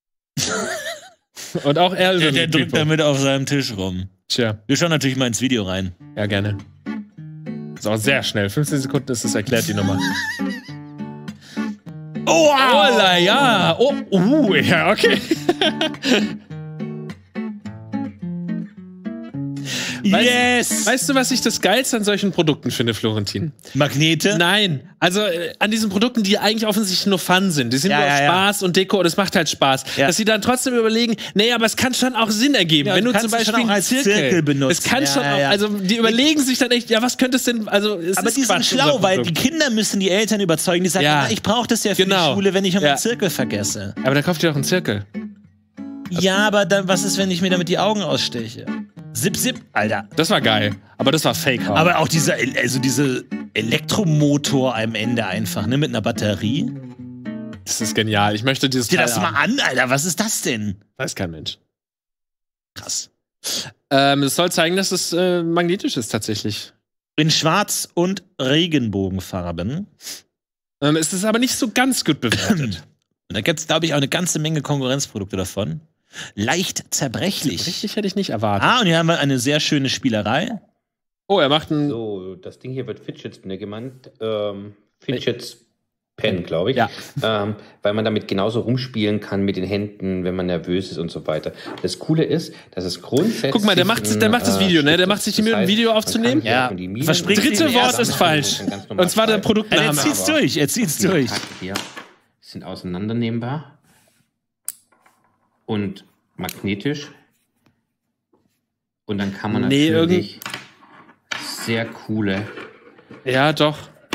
Und auch er ist Der, ein der drückt Typo. damit auf seinem Tisch rum. Tja, Wir schauen natürlich mal ins Video rein. ja, gerne. Ist auch sehr schnell. fünfzehn Sekunden ist es erklärt, die Nummer. Oh, wow. Hola, ja. Oh, uh, ja, okay. Yes! Weißt du, was ich das Geilste an solchen Produkten finde, Florentin? Magnete? Nein, also äh, an diesen Produkten, die eigentlich offensichtlich nur Fun sind. Die sind Ja, nur ja, auf ja. Spaß und Deko und es macht halt Spaß. Ja. Dass sie dann trotzdem überlegen, nee, aber es kann schon auch Sinn ergeben. Ja, Wenn du du kannst zum es schon Beispiel auch einen als Zirkel benutzen. Es kann Ja, schon ja, auch, ja. also die überlegen sich dann echt, ja, was könnte es denn, also es Aber ist die sind Quatsch, schlau, unser weil die Produkt. Kinder müssen die Eltern überzeugen. Die sagen, Ja. "Ah, ich brauche das ja für Genau. die Schule, wenn ich um Ja. den Zirkel vergesse. Aber dann kauft ihr auch einen Zirkel. Ja, aber dann, was ist, wenn ich mir damit die Augen aussteche? Zip, zip, Alter. Das war geil, aber das war Fake. Aber auch dieser, also diese Elektromotor am Ende einfach, ne, mit einer Batterie. das ist genial. Ich möchte dieses Sieh dir Teil das mal haben. an, Alter. Was ist das denn? Weiß kein Mensch. Krass. Ähm, es soll zeigen, dass es äh, magnetisch ist tatsächlich. In Schwarz und Regenbogenfarben. Ähm, es ist aber nicht so ganz gut bewertet. Und da gibt es, glaube ich, auch eine ganze Menge Konkurrenzprodukte davon. Leicht zerbrechlich. Richtig hätte ich nicht erwartet. Ah, und hier haben wir eine sehr schöne Spielerei. Oh, er macht einen. So, das Ding hier wird Fidget Spinner genannt. Ähm, Fidget Pen, glaube ich. Ja. Ähm, weil man damit genauso rumspielen kann mit den Händen, wenn man nervös ist und so weiter. Das Coole ist, dass es grundsätzlich. Guck mal, der macht, der macht das Video, ne? Der macht sich die Mühe, ein Video aufzunehmen. Ja, verspricht Dritte den Wort ersten ist falsch. Und zwar der Er Produktname. zieht's durch, er zieht's durch. Die Karte hier sind auseinandernehmbar und magnetisch. Und dann kann man Nee, natürlich sehr coole Ja, doch.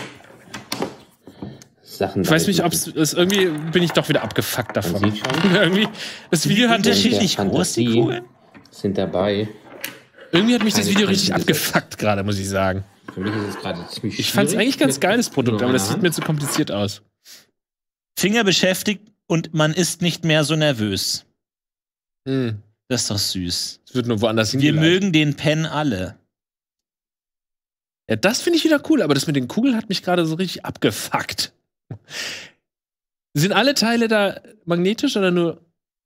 Sachen. Ich weiß nicht, ob damit es irgendwie bin ich doch wieder abgefuckt davon. Man sieht schon. irgendwie das Video hat mich, Unterschiedlich der groß, die Fantasie Kugeln? sind dabei. irgendwie hat mich das Keine Video richtig Fantasie. abgefuckt gerade, muss ich sagen. Für mich ist es gerade ziemlich Ich fand es schwierig eigentlich ganz mit geiles Produkt, aber das nur sieht einer mir zu kompliziert aus. Finger beschäftigt und man ist nicht mehr so nervös. Hm. Das ist doch süß. Es wird nur woanders Wir hingeleitet. mögen den Pen alle. Ja, das finde ich wieder cool, aber das mit den Kugeln hat mich gerade so richtig abgefuckt. Sind alle Teile da magnetisch oder nur?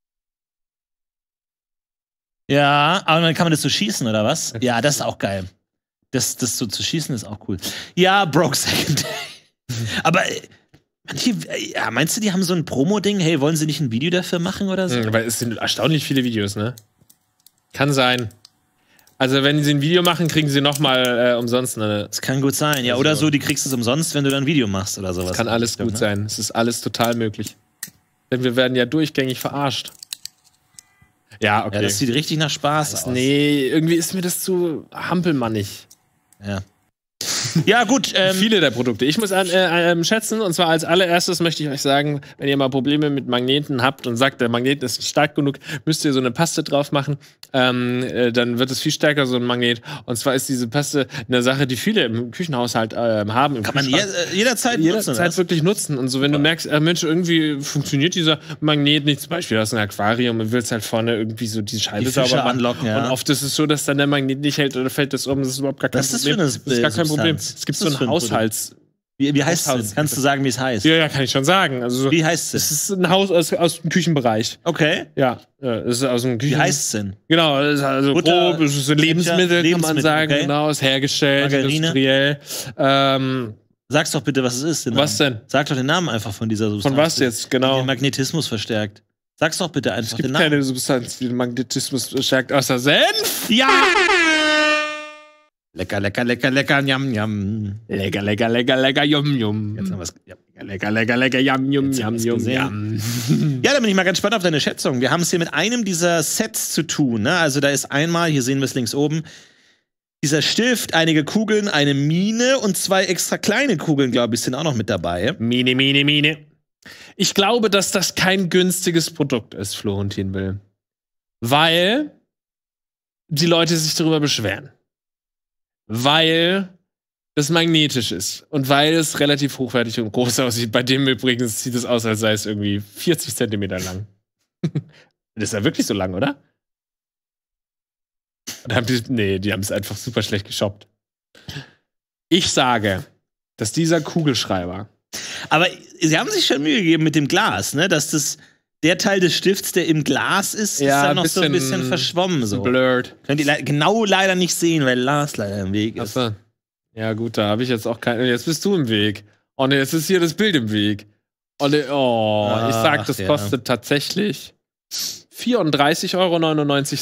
Ja, aber dann kann man das so schießen, oder was? Ja, das ist auch geil. Das, das so zu schießen ist auch cool. Ja, Broke Second Day. Aber äh, manche, äh, ja, meinst du, die haben so ein Promo-Ding? Hey, wollen sie nicht ein Video dafür machen oder so? Hm, weil es sind erstaunlich viele Videos, ne? Kann sein. Also wenn sie ein Video machen, kriegen sie noch mal äh, umsonst eine. Das kann gut sein. Ja, oder so, die kriegst du es umsonst, wenn du dann ein Video machst oder sowas. Das kann alles gut ne? sein. Es ist alles total möglich. Denn wir werden ja durchgängig verarscht. Ja, okay. Ja, das sieht richtig nach Spaß aus. nee, irgendwie ist mir das zu hampelmannig. Ja. Ja, gut. Ähm, Viele der Produkte. Ich muss an, äh, ähm, schätzen, und zwar als allererstes möchte ich euch sagen, wenn ihr mal Probleme mit Magneten habt und sagt, der Magnet ist nicht stark genug, müsst ihr so eine Paste drauf machen. Ähm, äh, dann wird es viel stärker, so ein Magnet. Und zwar ist diese Paste eine Sache, die viele im Küchenhaushalt äh, haben. Im kann man je, Kühlschrank. äh, jederzeit nutzen. jederzeit das. wirklich nutzen. Und so, wenn du merkst, äh, Mensch, irgendwie funktioniert dieser Magnet nicht. Zum Beispiel, du hast ein Aquarium und willst halt vorne irgendwie so die Scheibe Die Fische sauber machen. anlocken, ja. Und oft ist es so, dass dann der Magnet nicht hält oder fällt das um. Das ist überhaupt gar kein Was ist das Problem. für eine das ist gar kein Substanz? Problem. Es gibt Was so ist das für einen ein Produkt? Haushalts... Wie, wie heißt es Haushalts- denn? Kannst du sagen, wie es heißt? Ja, ja, kann ich schon sagen. Also, Wie heißt es es? ist ein Haus aus, aus dem Küchenbereich. Okay. Ja, ja, es ist aus dem Küchen... Wie heißt es denn? Genau, es ist also Butter, grob, es ist ein Lebensmittel, kann man Lebensmittel, sagen. okay. Genau, ist hergestellt, Margarine. industriell. Ähm, Sag's doch bitte, was es ist. Den Was Namen. denn? Sag doch den Namen einfach von dieser Substanz. von was jetzt, Die genau? den Magnetismus verstärkt. Sag's doch bitte Es einfach gibt den Namen. keine Substanz, die den Magnetismus verstärkt, außer Senf. Ja! Lecker, lecker, lecker, lecker, njam, njam. Lecker, lecker, lecker, lecker, yum, yum. Jetzt haben wir's. Ja. Lecker, lecker, lecker, yum, yum, Jetzt haben yum, wir's yum, gesehen. yum. Ja, da bin ich mal ganz gespannt auf deine Schätzung. Wir haben es hier mit einem dieser Sets zu tun. Ne? Also da ist einmal, hier sehen wir es links oben, dieser Stift, einige Kugeln, eine Mine und zwei extra kleine Kugeln, glaube ich, sind auch noch mit dabei. Mine, Mine, Mine. Ich glaube, dass das kein günstiges Produkt ist, Florentin Will. Weil die Leute sich darüber beschweren. Weil das magnetisch ist. Und weil es relativ hochwertig und groß aussieht. Bei dem übrigens sieht es aus, als sei es irgendwie vierzig Zentimeter lang. Das ist ja wirklich so lang, oder? Oder haben die, nee, die haben es einfach super schlecht geshoppt. Ich sage, dass dieser Kugelschreiber. Aber sie haben sich schon Mühe gegeben mit dem Glas, ne? Dass das der Teil des Stifts, der im Glas ist, Ja, ist dann noch so ein bisschen bisschen verschwommen. So. Blurred. Könnt ihr le genau leider nicht sehen, weil Lars leider im Weg ist. Achso. Ja, gut, da habe ich jetzt auch keine. Jetzt bist du im Weg. Oh ne, jetzt ist hier das Bild im Weg. Oh, ne, oh Ach, ich sag, das ja. kostet tatsächlich vierunddreißig Euro neunundneunzig.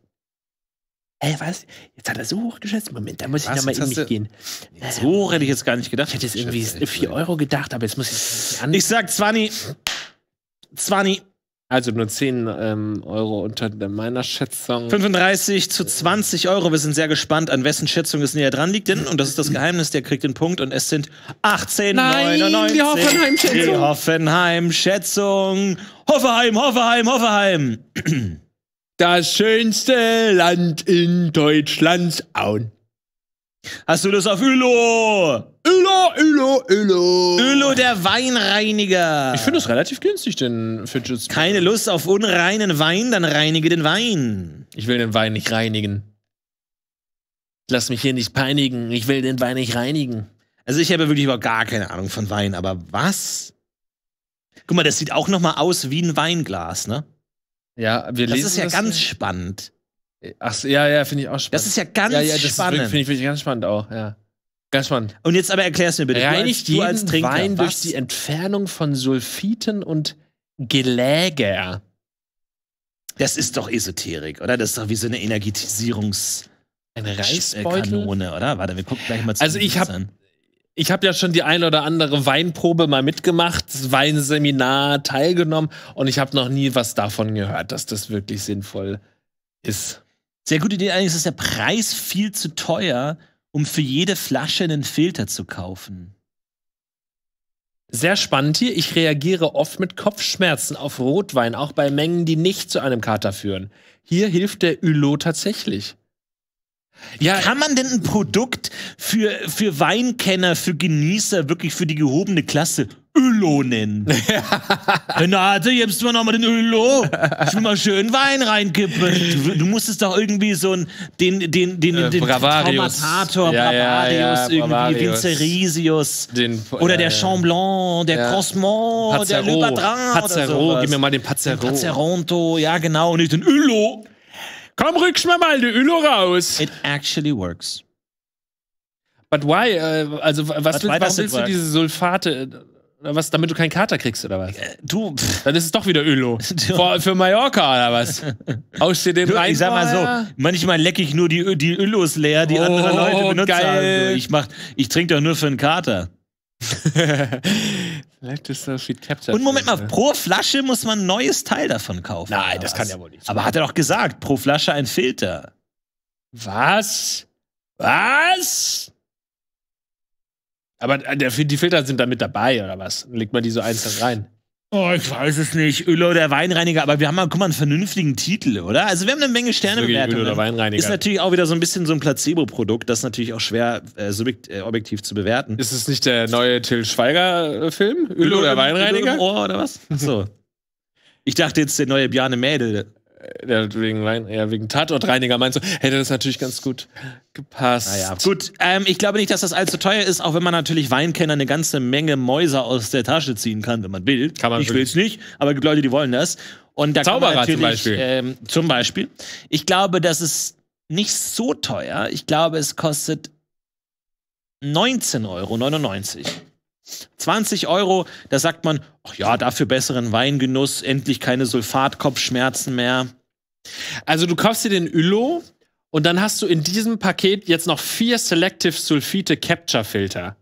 Ey, was? Jetzt hat er so hochgeschätzt. Moment, da muss ich Was? nochmal Jetzt in hast mich du- gehen. So hätte ich jetzt gar nicht gedacht. Ich hätte jetzt irgendwie vier Euro gedacht, aber jetzt muss ich an. Ich sag zwanzig. zwanzig. Also nur zehn ähm, Euro unter der- meiner Schätzung. fünfunddreißig zu zwanzig Euro. Wir sind sehr gespannt, an wessen Schätzung es näher dran liegt. Denn, und das ist das Geheimnis, der kriegt den Punkt. Und es sind achtzehn Nein, neunundneunzig. die Hoffenheim-Schätzung. Die Hoffenheim-Schätzung. Hoffenheim, Hoffenheim, Hoffenheim. Das schönste Land in Deutschland. Auen. Hast du das auf Ülo? Ülo, Ülo, Ülo. Ülo, der Weinreiniger. Ich finde es relativ günstig, den Fidget Spinner. Keine Lust auf unreinen Wein, dann reinige den Wein. Ich will den Wein nicht reinigen. Lass mich hier nicht peinigen. Ich will den Wein nicht reinigen. Also ich habe wirklich überhaupt gar keine Ahnung von Wein, aber was? Guck mal, das sieht auch noch mal aus wie ein Weinglas, ne? Ja, wir Das lesen ist ja ganz spannend. Ach, so, ja, ja, finde ich auch spannend. Das ist ja ganz ja, ja, das spannend. finde ich wirklich ganz spannend auch, ja. Ganz spannend. Und jetzt aber erklär's mir bitte. Du Reinigt als, du als jeden Trinker, Wein durch was? die Entfernung von Sulfiten und Geläger. Das ist doch Esoterik, oder? Das ist doch wie so eine Energetisierungs- Ein äh, Reisbeutel? Kanone, oder? Warte, wir gucken gleich mal zu. Also ich hab- Ich habe ja schon die ein oder andere Weinprobe mal mitgemacht, das Weinseminar teilgenommen und ich habe noch nie was davon gehört, dass das wirklich sinnvoll ist. Sehr gute Idee. Eigentlich ist der Preis viel zu teuer, um für jede Flasche einen Filter zu kaufen. Sehr spannend hier. Ich reagiere oft mit Kopfschmerzen auf Rotwein, auch bei Mengen, die nicht zu einem Kater führen. Hier hilft der Ülo tatsächlich. Ja, Kann man denn ein Produkt für, für Weinkenner, für Genießer, wirklich für die gehobene Klasse Ölo nennen? Renate, gibst du mir nochmal den Ölo? Ich will mal schön Wein reinkippen. Du, du musstest doch irgendwie so einen, den, den, den, Äh, den Bravarius. Traumatator, Ja, ja, Bravarius, ja, irgendwie Bravarius. Vincerisius. den, Oder der äh, Chamblanc, der ja. Crossement, der Le Pazzero. Badrin oder Pazzero, sowas. gib mir mal den Pazzero. Pazzeronto, ja genau, und nicht den Ölo. Komm, rückst mir mal den Ülo raus. It actually works. But why? Äh, also, was But willst, why warum does it willst du work? diese Sulfate? äh, Oder was, damit du keinen Kater kriegst, oder was? Du, pff, Dann ist es doch wieder Ölo. Du- für, für Mallorca, oder was? Haust dir den du, rein? ich sag mal vorher? so, manchmal lecke ich nur die, Ö- die Ölos leer, die Oh, andere Leute benutzen. geil. Also ich mach, ich trinke doch nur für einen Kater. Vielleicht ist das Feed Capture. Und Moment mal, pro Flasche muss man ein neues Teil davon kaufen. Nein, oder das was? kann ja wohl nicht sein. Aber hat er doch gesagt, pro Flasche ein Filter. Was? Was? Aber der, die Filter sind da mit dabei, oder was? Dann legt man die so einzeln rein. Oh, ich weiß es nicht. Ölo der Weinreiniger, aber wir haben mal, guck mal, einen vernünftigen Titel, oder? Also wir haben eine Menge Sterne Wirklich bewertet. Öl oder Weinreiniger. Ist natürlich auch wieder so ein bisschen so ein Placebo-Produkt, das ist natürlich auch schwer äh, subjekt, äh, objektiv zu bewerten. Ist es nicht der neue Till Schweiger-Film? Öl oder im- Weinreiniger? Öl im Ohr oder was? Ach so. Ich dachte jetzt der neue Bjarne Mädel. Ja, wegen, Wein, ja, wegen Tatortreiniger meinst du, hätte das natürlich ganz gut gepasst. Naja, gut. Ähm, ich glaube nicht, dass das allzu teuer ist, auch wenn man natürlich Weinkenner eine ganze Menge Mäuse aus der Tasche ziehen kann, wenn man will. Kann man ich will es nicht, aber es gibt Leute, die wollen das. Und da Zauberer kann man zum natürlich, Beispiel. Ähm, zum Beispiel. Ich glaube, das ist nicht so teuer. Ich glaube, es kostet neunzehn Euro neunundneunzig. zwanzig Euro, da sagt man, ach ja, dafür besseren Weingenuss, endlich keine Sulfatkopfschmerzen mehr. Also du kaufst dir den Ülo und dann hast du in diesem Paket jetzt noch vier Selective Sulfite Capture Filter.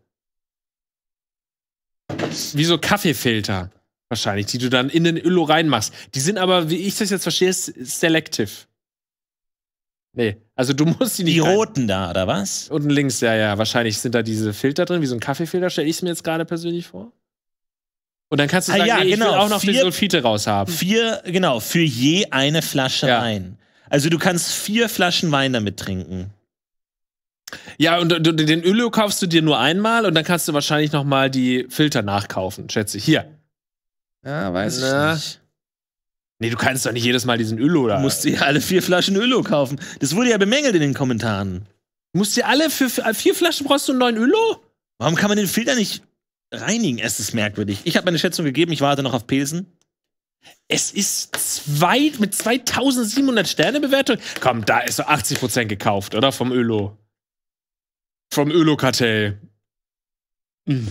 Wie so Kaffeefilter wahrscheinlich, die du dann in den Ülo reinmachst. Die sind aber, wie ich das jetzt verstehe, Selective. Nee, also du musst die nicht Die rein- roten da, oder was? Unten links, ja, ja. Wahrscheinlich sind da diese Filter drin, wie so ein Kaffeefilter, stelle ich es mir jetzt gerade persönlich vor. Und dann kannst du Ah, sagen, ja, nee, ich genau, will auch noch die vier- Sulfite raushaben. Vier, genau, für je eine Flasche Ja. Wein. Also du kannst vier Flaschen Wein damit trinken. Ja, und du, den Ölo kaufst du dir nur einmal und dann kannst du wahrscheinlich noch mal die Filter nachkaufen, schätze ich. Hier. Ja, weiß Na. ich nicht. Nee, du kannst doch nicht jedes Mal diesen Ölo da. Du musst dir alle vier Flaschen Ölo kaufen. Das wurde ja bemängelt in den Kommentaren. Du musst dir alle für, für vier Flaschen brauchst du einen neuen Ölo? Warum kann man den Filter nicht reinigen? Es ist merkwürdig. Ich habe meine Schätzung gegeben, ich warte noch auf Pilsen. Es ist zwei, mit zweitausendsiebenhundert Sterne Bewertung. Komm, da ist so achtzig Prozent gekauft, oder? Vom Ölo. Vom Ölo-Kartell. Hm.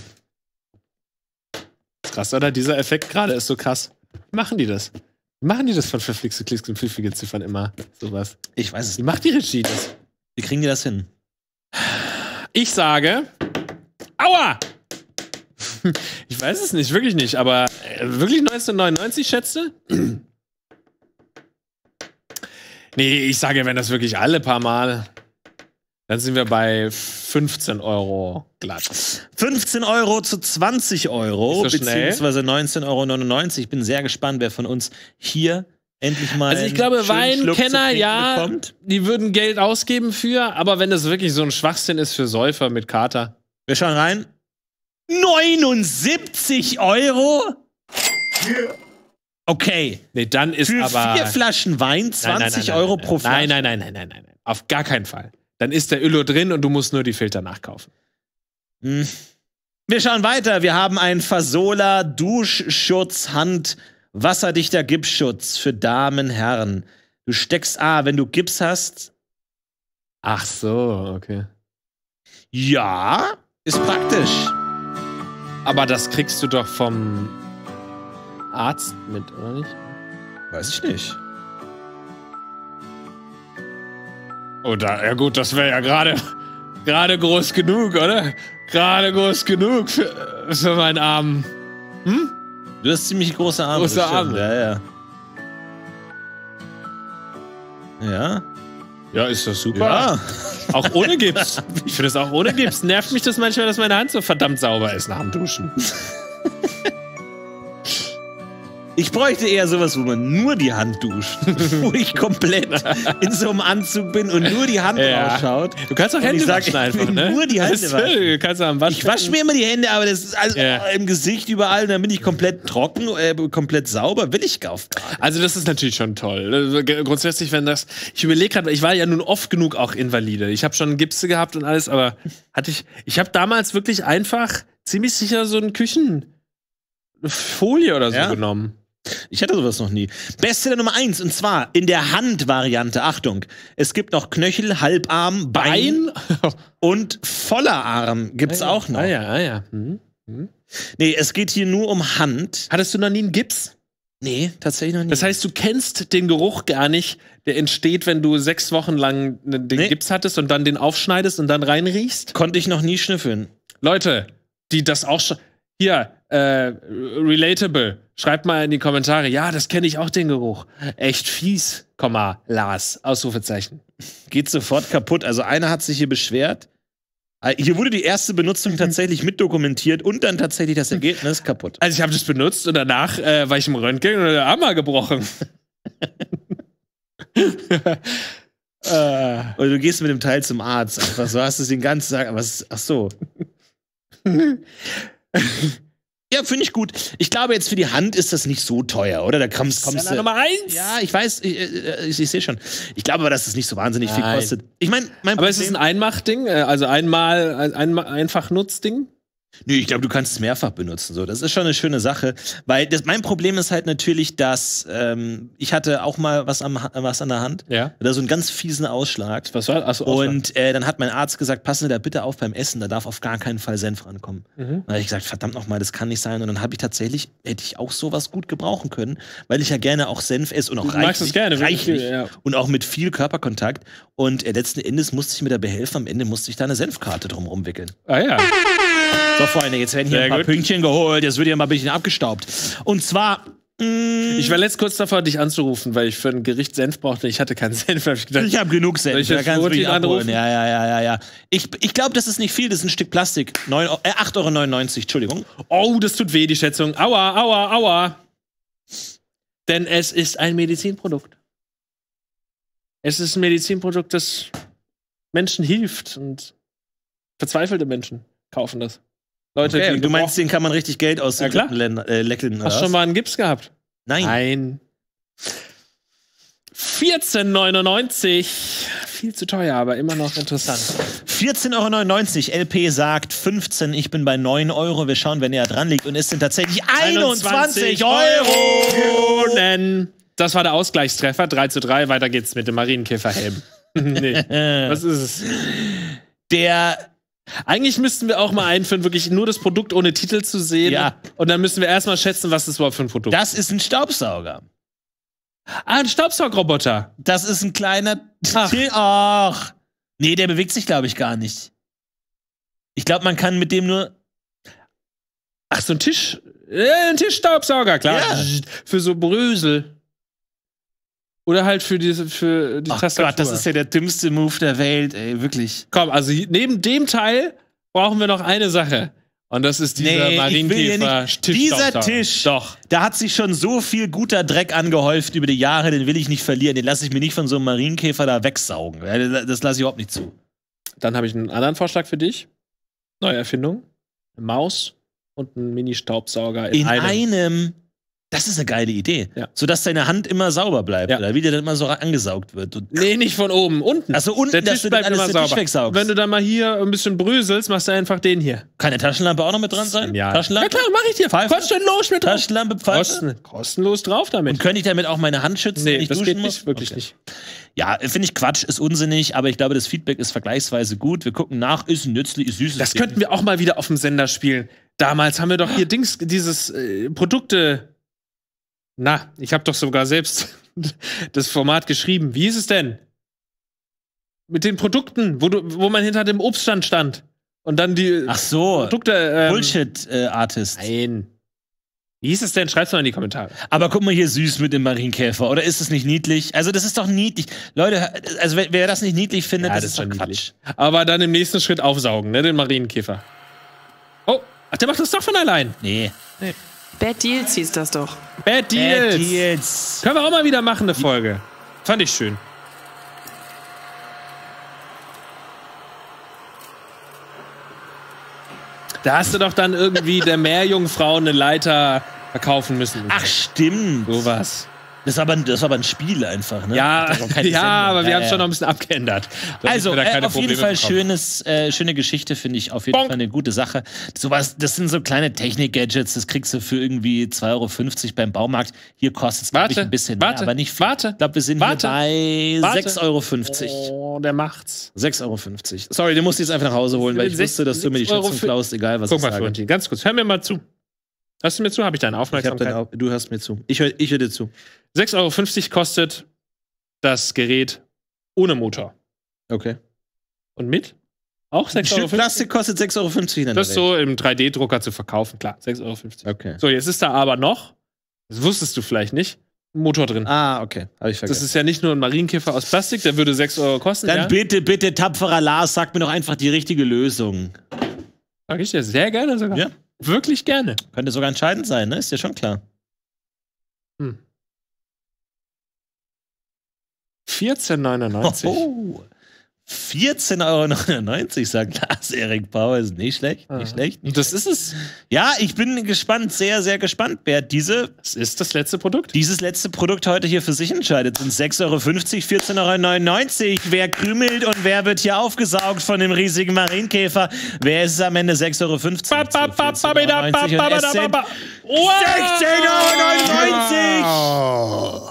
Krass, oder? Dieser Effekt gerade ist so krass. Wie machen die das? Wie machen die das von verflixte Klicks und pfiffige Ziffern immer? Sowas. Ich weiß es Wie nicht. macht die Regie das? Wie kriegen die das hin? Ich sage. Aua! Ich weiß es nicht, wirklich nicht, aber äh, wirklich neunzehnhundertneunundneunzig schätze? Nee, ich sage, wenn das wirklich alle paar Mal, dann sind wir bei fünfzehn Euro glatt. fünfzehn Euro zu zwanzig Euro, Nicht so schnell. beziehungsweise neunzehn Euro neunundneunzig. Ich bin sehr gespannt, wer von uns hier endlich mal Also ich einen glaube, schönen Schluck zu Weinkenner, trinken ja, bekommt. die würden Geld ausgeben für, aber wenn das wirklich so ein Schwachsinn ist für Säufer mit Kater. Wir schauen rein. neunundsiebzig Euro? Okay. Nee, dann ist Für aber. vier Flaschen Wein zwanzig Nein, nein, nein, nein, Euro nein, pro Flasche. Nein, nein, nein, nein, nein, nein, nein. Auf gar keinen Fall. Dann ist der Ölo drin und du musst nur die Filter nachkaufen. Hm. Wir schauen weiter. Wir haben einen Fasola Duschschutz Hand wasserdichter Gipsschutz für Damen, Herren. Du steckst, ah, wenn du Gips hast, Ach so, okay. ja, ist praktisch. Aber das kriegst du doch vom Arzt mit, oder nicht? Weiß ich nicht. Oh, da, ja gut, das wäre ja gerade gerade groß genug, oder? Gerade groß genug für, für meinen Arm. Hm? Du hast ziemlich große Arme. Große das stimmt. Arme. Ja, ja. Ja. Ja, ist das super. Ja. Auch ohne Gips. Ich finde es auch ohne Gips. Nervt mich das manchmal, dass meine Hand so verdammt sauber ist nach dem Duschen. Ich bräuchte eher sowas, wo man nur die Hand duscht. Wo ich komplett in so einem Anzug bin und nur die Hand Ja. rausschaut. Du kannst auch Und Hände ich sag, waschen ich einfach, will ne? nur die Hände Weißt du, waschen. Du kannst am Waschen. Ich wasche mir immer die Hände, aber das ist alles Ja. im Gesicht überall und dann bin ich komplett trocken, äh, komplett sauber. Will ich auf gar nicht. Also das ist natürlich schon toll. Also grundsätzlich, wenn das, ich überlege gerade, ich war ja nun oft genug auch Invalide. Ich habe schon Gipse gehabt und alles, aber hatte ich, ich habe damals wirklich einfach ziemlich sicher so eine Küchenfolie oder so Ja? genommen. Ich hatte sowas noch nie. Beste der Nummer eins, und zwar in der Handvariante. Achtung, es gibt noch Knöchel, Halbarm, Bein und voller Arm gibt's auch noch. Ah ja, ah ja. Mhm. Nee, es geht hier nur um Hand. Hattest du noch nie einen Gips? Nee, tatsächlich noch nie. Das heißt, du kennst den Geruch gar nicht, der entsteht, wenn du sechs Wochen lang den Nee. Gips hattest und dann den aufschneidest und dann reinriechst? konnte ich noch nie schnüffeln. Leute, die das auch schon. Hier, äh, relatable. Schreibt mal in die Kommentare. Ja, das kenne ich auch, den Geruch. Echt fies, Komma, Lars. Ausrufezeichen. Geht sofort kaputt. Also einer hat sich hier beschwert. Äh, Hier wurde die erste Benutzung tatsächlich mitdokumentiert und dann tatsächlich das Ergebnis kaputt. Also ich habe das benutzt und danach äh, war ich im Röntgen und der Arm war gebrochen. äh, Oder du gehst mit dem Teil zum Arzt. Einfach so hast du es den ganzen Tag. Was, ach so. Ja, finde ich gut. Ich glaube, jetzt für die Hand ist das nicht so teuer, oder? Da kommst, kommst Skala du. Nummer eins. Ja, ich weiß, ich, äh, ich, ich sehe schon. Ich glaube aber, dass es nicht so wahnsinnig viel Nein. kostet. Ich meine, mein Aber ist es ein Einmachding? Äh, Also einmal, ein, ein einfach Nutzding? Nö, ich glaube, du kannst es mehrfach benutzen. So, das ist schon eine schöne Sache, weil das, mein Problem ist halt natürlich, dass ähm, ich hatte auch mal was, am, was an der Hand, Ja. oder so einen ganz fiesen Ausschlag. Was war das? Achso, Und äh, dann hat mein Arzt gesagt, passen Sie da bitte auf beim Essen, da darf auf gar keinen Fall Senf rankommen. Mhm. Da habe ich gesagt, verdammt nochmal, das kann nicht sein. Und dann habe ich tatsächlich, hätte ich auch sowas gut gebrauchen können, weil ich ja gerne auch Senf esse und auch Du reichlich. magst es gerne, wirklich reichlich viel, ja. und auch mit viel Körperkontakt. Und äh, letzten Endes musste ich mir da behelfen, am Ende musste ich da eine Senfkarte drum rumwickeln. Ah ja. So, Freunde, jetzt werden hier Sehr ein paar gut. Pünktchen geholt, jetzt wird hier mal ein bisschen abgestaubt. Und zwar Ich war letzt kurz davor, dich anzurufen, weil ich für ein Gericht Senf brauchte. Ich hatte keinen Senf. Hab ich gedacht, Ich habe genug soll Senf. ich Da jetzt kannst du mich Florentin abholen. anrufen? Ja, ja, ja, ja, ja. Ich, ich glaube, das ist nicht viel. Das ist ein Stück Plastik. neun, äh, acht Euro neunundneunzig, Entschuldigung. Oh, das tut weh, die Schätzung. Aua, aua, aua. Denn es ist ein Medizinprodukt. Es ist ein Medizinprodukt, das Menschen hilft und verzweifelte Menschen kaufen das. Leute, Okay, die und du meinst, gebrochen- den kann man richtig Geld aus den Ja, klar. Lippen len- äh, lecken. oder Hast du was? schon mal einen Gips gehabt? Nein. Nein. vierzehn neunundneunzig. Viel zu teuer, aber immer noch interessant. vierzehn Euro neunundneunzig. L P sagt fünfzehn. Ich bin bei neun Euro. Wir schauen, wenn er dran liegt. Und es sind tatsächlich einundzwanzig Euro. Euro. Das war der Ausgleichstreffer. drei zu drei. Weiter geht's mit dem Marienkäferhelm. Nee. Was ist es? Der Eigentlich müssten wir auch mal einführen, wirklich nur das Produkt ohne Titel zu sehen. Ja. Und dann müssen wir erstmal schätzen, was das überhaupt für ein Produkt ist. Das ist ein Staubsauger. Ah, ein Staubsaugroboter. Das ist ein kleiner. Ach. Ach. Nee, der bewegt sich, glaube ich, gar nicht. Ich glaube, man kann mit dem nur. Ach, so ein Tisch. Äh, ein Tischstaubsauger, klar. Ja. Für so Brösel. Oder halt für diese, für die Ach Tastatur. Gott, das ist ja der dümmste Move der Welt, ey, wirklich. Komm, also hier- neben dem Teil brauchen wir noch eine Sache. Und das ist dieser Nee, ich will hier Marienkäfer nicht- Tischstaubsauger. dieser Tisch. Doch. Da hat sich schon so viel guter Dreck angehäuft über die Jahre, den will ich nicht verlieren. Den lasse ich mir nicht von so einem Marienkäfer da wegsaugen. Das lasse ich überhaupt nicht zu. Dann habe ich einen anderen Vorschlag für dich. Neue Erfindung. Eine Maus und ein Mini-Staubsauger in, In einem. einem. Das ist eine geile Idee. Ja. Sodass deine Hand immer sauber bleibt. Ja. Oder wie der dann immer so angesaugt wird. Und Nee, nicht von oben, unten. Ach so, unten, der dass Tisch du bleibt dann immer alles den Tisch sauber. wegsaugst. Wenn du dann mal hier ein bisschen bröselst, machst du einfach den hier. Kann eine Taschenlampe auch noch mit dran sein? Ja, Taschenlampe? ja klar, mach ich dir. Pfeife? Kostenlos mit drauf. Taschenlampe, Pfeife? Kosten, kostenlos drauf damit. Und könnte ich damit auch meine Hand schützen, wenn nee, ich das duschen geht muss? nicht, wirklich Okay. nicht. Ja, finde ich Quatsch, ist unsinnig, aber ich glaube, das Feedback ist vergleichsweise gut. Wir gucken nach, ist ein nützlich, ist süßes Das Ding. könnten wir auch mal wieder auf dem Sender spielen. Damals haben wir doch hier Dings, dieses äh, Produkte. Na, ich habe doch sogar selbst das Format geschrieben. Wie hieß es denn? Mit den Produkten, wo, du, wo man hinter dem Obststand stand. Und dann die Ach so, Produkte. Ähm, Bullshit-Artist. Nein. Wie hieß es denn? Schreib's mal in die Kommentare. Aber guck mal hier süß mit dem Marienkäfer. Oder ist es nicht niedlich? Also, das ist doch niedlich. Leute, also wer, wer das nicht niedlich findet, Ja, das, das ist ist doch schon Quatsch. Aber dann im nächsten Schritt aufsaugen, ne? Den Marienkäfer. Oh, ach, der macht das doch von allein. Nee. Bad Deals hieß das doch. Bad Deals. Bad Deals. Können wir auch mal wieder machen, eine Folge. Fand ich schön. Da hast du doch dann irgendwie der Meerjungfrau eine Leiter verkaufen müssen. Ach, stimmt. sowas. Das ist aber, das ist aber ein Spiel einfach, ne? Ja, Das ist auch keine ja, Sendung. aber wir Ja, haben es ja. schon noch ein bisschen abgeändert. damit Also, wir da äh, keine auf jeden Probleme Fall bekommen. schönes, äh, schöne Geschichte, finde ich. Auf jeden Bonk. Fall eine gute Sache. Sowas, das sind so kleine Technik-Gadgets, das kriegst du für irgendwie zwei Euro fünfzig beim Baumarkt. Hier kostet es Warte, ein bisschen warte, mehr, aber nicht viel. warte, Ich glaube, wir sind warte, hier bei warte. sechs Euro fünfzig. Oh, der macht's. sechs Euro fünfzig. Sorry, den musst du jetzt einfach nach Hause holen, weil ich Sechs- wusste, dass du mir die sechs Euro Schätzung für- klaust, egal was Guck ich mal, sage. Florentin, ganz kurz. Hör mir mal zu. Hörst du mir zu? Habe ich deine Ich hab Aufmerksamkeit? deine, Au- du hörst mir zu. Ich höre ich hör dir zu. sechs Euro fünfzig kostet das Gerät ohne Motor. Okay. Und mit? Auch Ein sechs Euro Stück fünfzig? Plastik kostet sechs Euro fünfzig in der Das Welt. so im drei D Drucker zu verkaufen, klar, sechs Euro fünfzig. Okay. So, jetzt ist da aber noch, das wusstest du vielleicht nicht, ein Motor drin. Ah, okay. Habe ich Das vergessen. ist ja nicht nur ein Marienkäfer aus Plastik, der würde sechs Euro kosten. Dann ja? bitte, bitte, tapferer Lars, sag mir doch einfach die richtige Lösung. Sag ich dir sehr gerne sogar. Ja. Wirklich gerne. Könnte sogar entscheidend sein, ne? Ist ja schon klar. Hm. vierzehn neunundneunzig. Oh, vierzehn Euro neunundneunzig, sagt Lars Erik Bauer. Ist nicht schlecht, nicht Ah. schlecht. Und das ist es. Ja, ich bin gespannt, sehr, sehr gespannt, Bert. Diese, Das ist das letzte Produkt. dieses letzte Produkt heute hier für sich entscheidet. Sind sechs Euro fünfzig, vierzehn Euro neunundneunzig. Wer krümelt und wer wird hier aufgesaugt von dem riesigen Marienkäfer? Wer ist es am Ende? sechs Euro fünfzig. Ba, ba, ba, ba, ba, da, ba, ba, ba, da, ba, ba. sechzehn Euro neunundneunzig!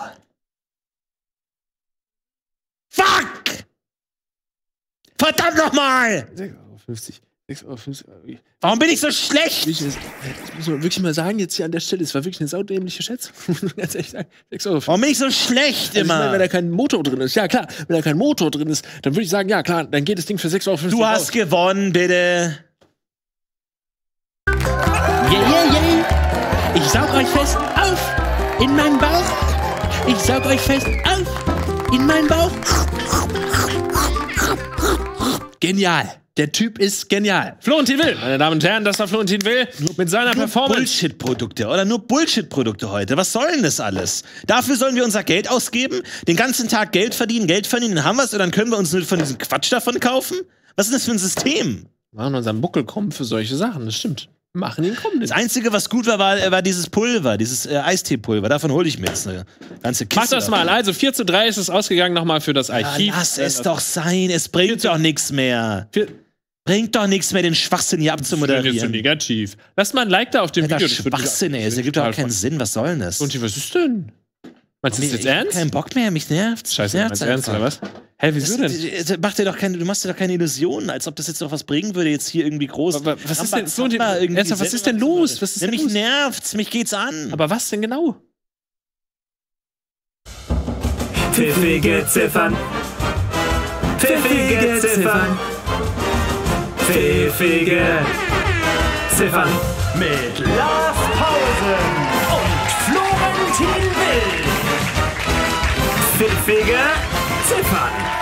Fuck! Verdammt nochmal! sechs Euro fünfzig. sechs Euro fünfzig. Warum bin ich so schlecht? Das muss man wirklich mal sagen, jetzt hier an der Stelle, es war wirklich eine saudämliche Schätzung. Ganz ehrlich sagen. sechs Euro fünfzig. Warum bin ich so schlecht Also ich meine, wenn immer? da kein Motor drin ist, ja klar, wenn da kein Motor drin ist, dann würde ich sagen, ja klar, dann geht das Ding für sechs Euro fünfzig Du hast raus. gewonnen, bitte. Yeah, yeah, yeah. Ich saug euch fest auf. In meinen Bauch. Ich saug euch fest auf. In meinen Bauch. Genial. Der Typ ist genial. Florentin Will, meine Damen und Herren, das war Florentin Will mit seiner Nur Performance. Bullshit-Produkte oder nur Bullshit-Produkte heute. Was soll denn das alles? Dafür sollen wir unser Geld ausgeben? Den ganzen Tag Geld verdienen, Geld verdienen, dann haben wir es und dann können wir uns nur von diesem Quatsch davon kaufen? Was ist das für ein System? Wir machen unseren Buckel krumm für solche Sachen, das stimmt. Wir machen ihn krumm. Das Einzige, was gut war, war, war dieses Pulver, dieses äh, Eisteepulver. Davon hole ich mir jetzt eine ganze Kiste. Mach das mal. Also vier zu drei ist es ausgegangen nochmal für das Archiv. Ja, lass es doch sein. Es bringt doch nichts mehr. Vier Bringt doch nichts mehr, den Schwachsinn hier Das ist so abzumoderieren. negativ. Lasst mal ein Like da auf dem Alter, Video. Das würde mich- Schwachsinn, ey. das Das würde ergibt mich doch total keinen Sinn. Was soll denn das? freuen. Und was ist denn? Meinst du das Nee, jetzt ich hab ernst? keinen Bock mehr, mich nervt's. Scheiße, Mich meinst nervt's du ernst oder einfach. was? Hä, wieso Das, denn? das macht dir doch keine, du machst dir doch keine Illusionen, als ob das jetzt noch was bringen würde, jetzt hier irgendwie groß. Aber was ist denn- Rambazamba Florentin, irgendwie ernsthaft, was ist denn selber los? zu- Was ist Ja, denn mich los? nervt's, mich geht's an. Aber was denn genau? Pfiffige Ziffern. Pfiffige Ziffern. Pfiffige Ziffern. Mit Lars Pausen und Florentin Will. Pfiffige Ziffern.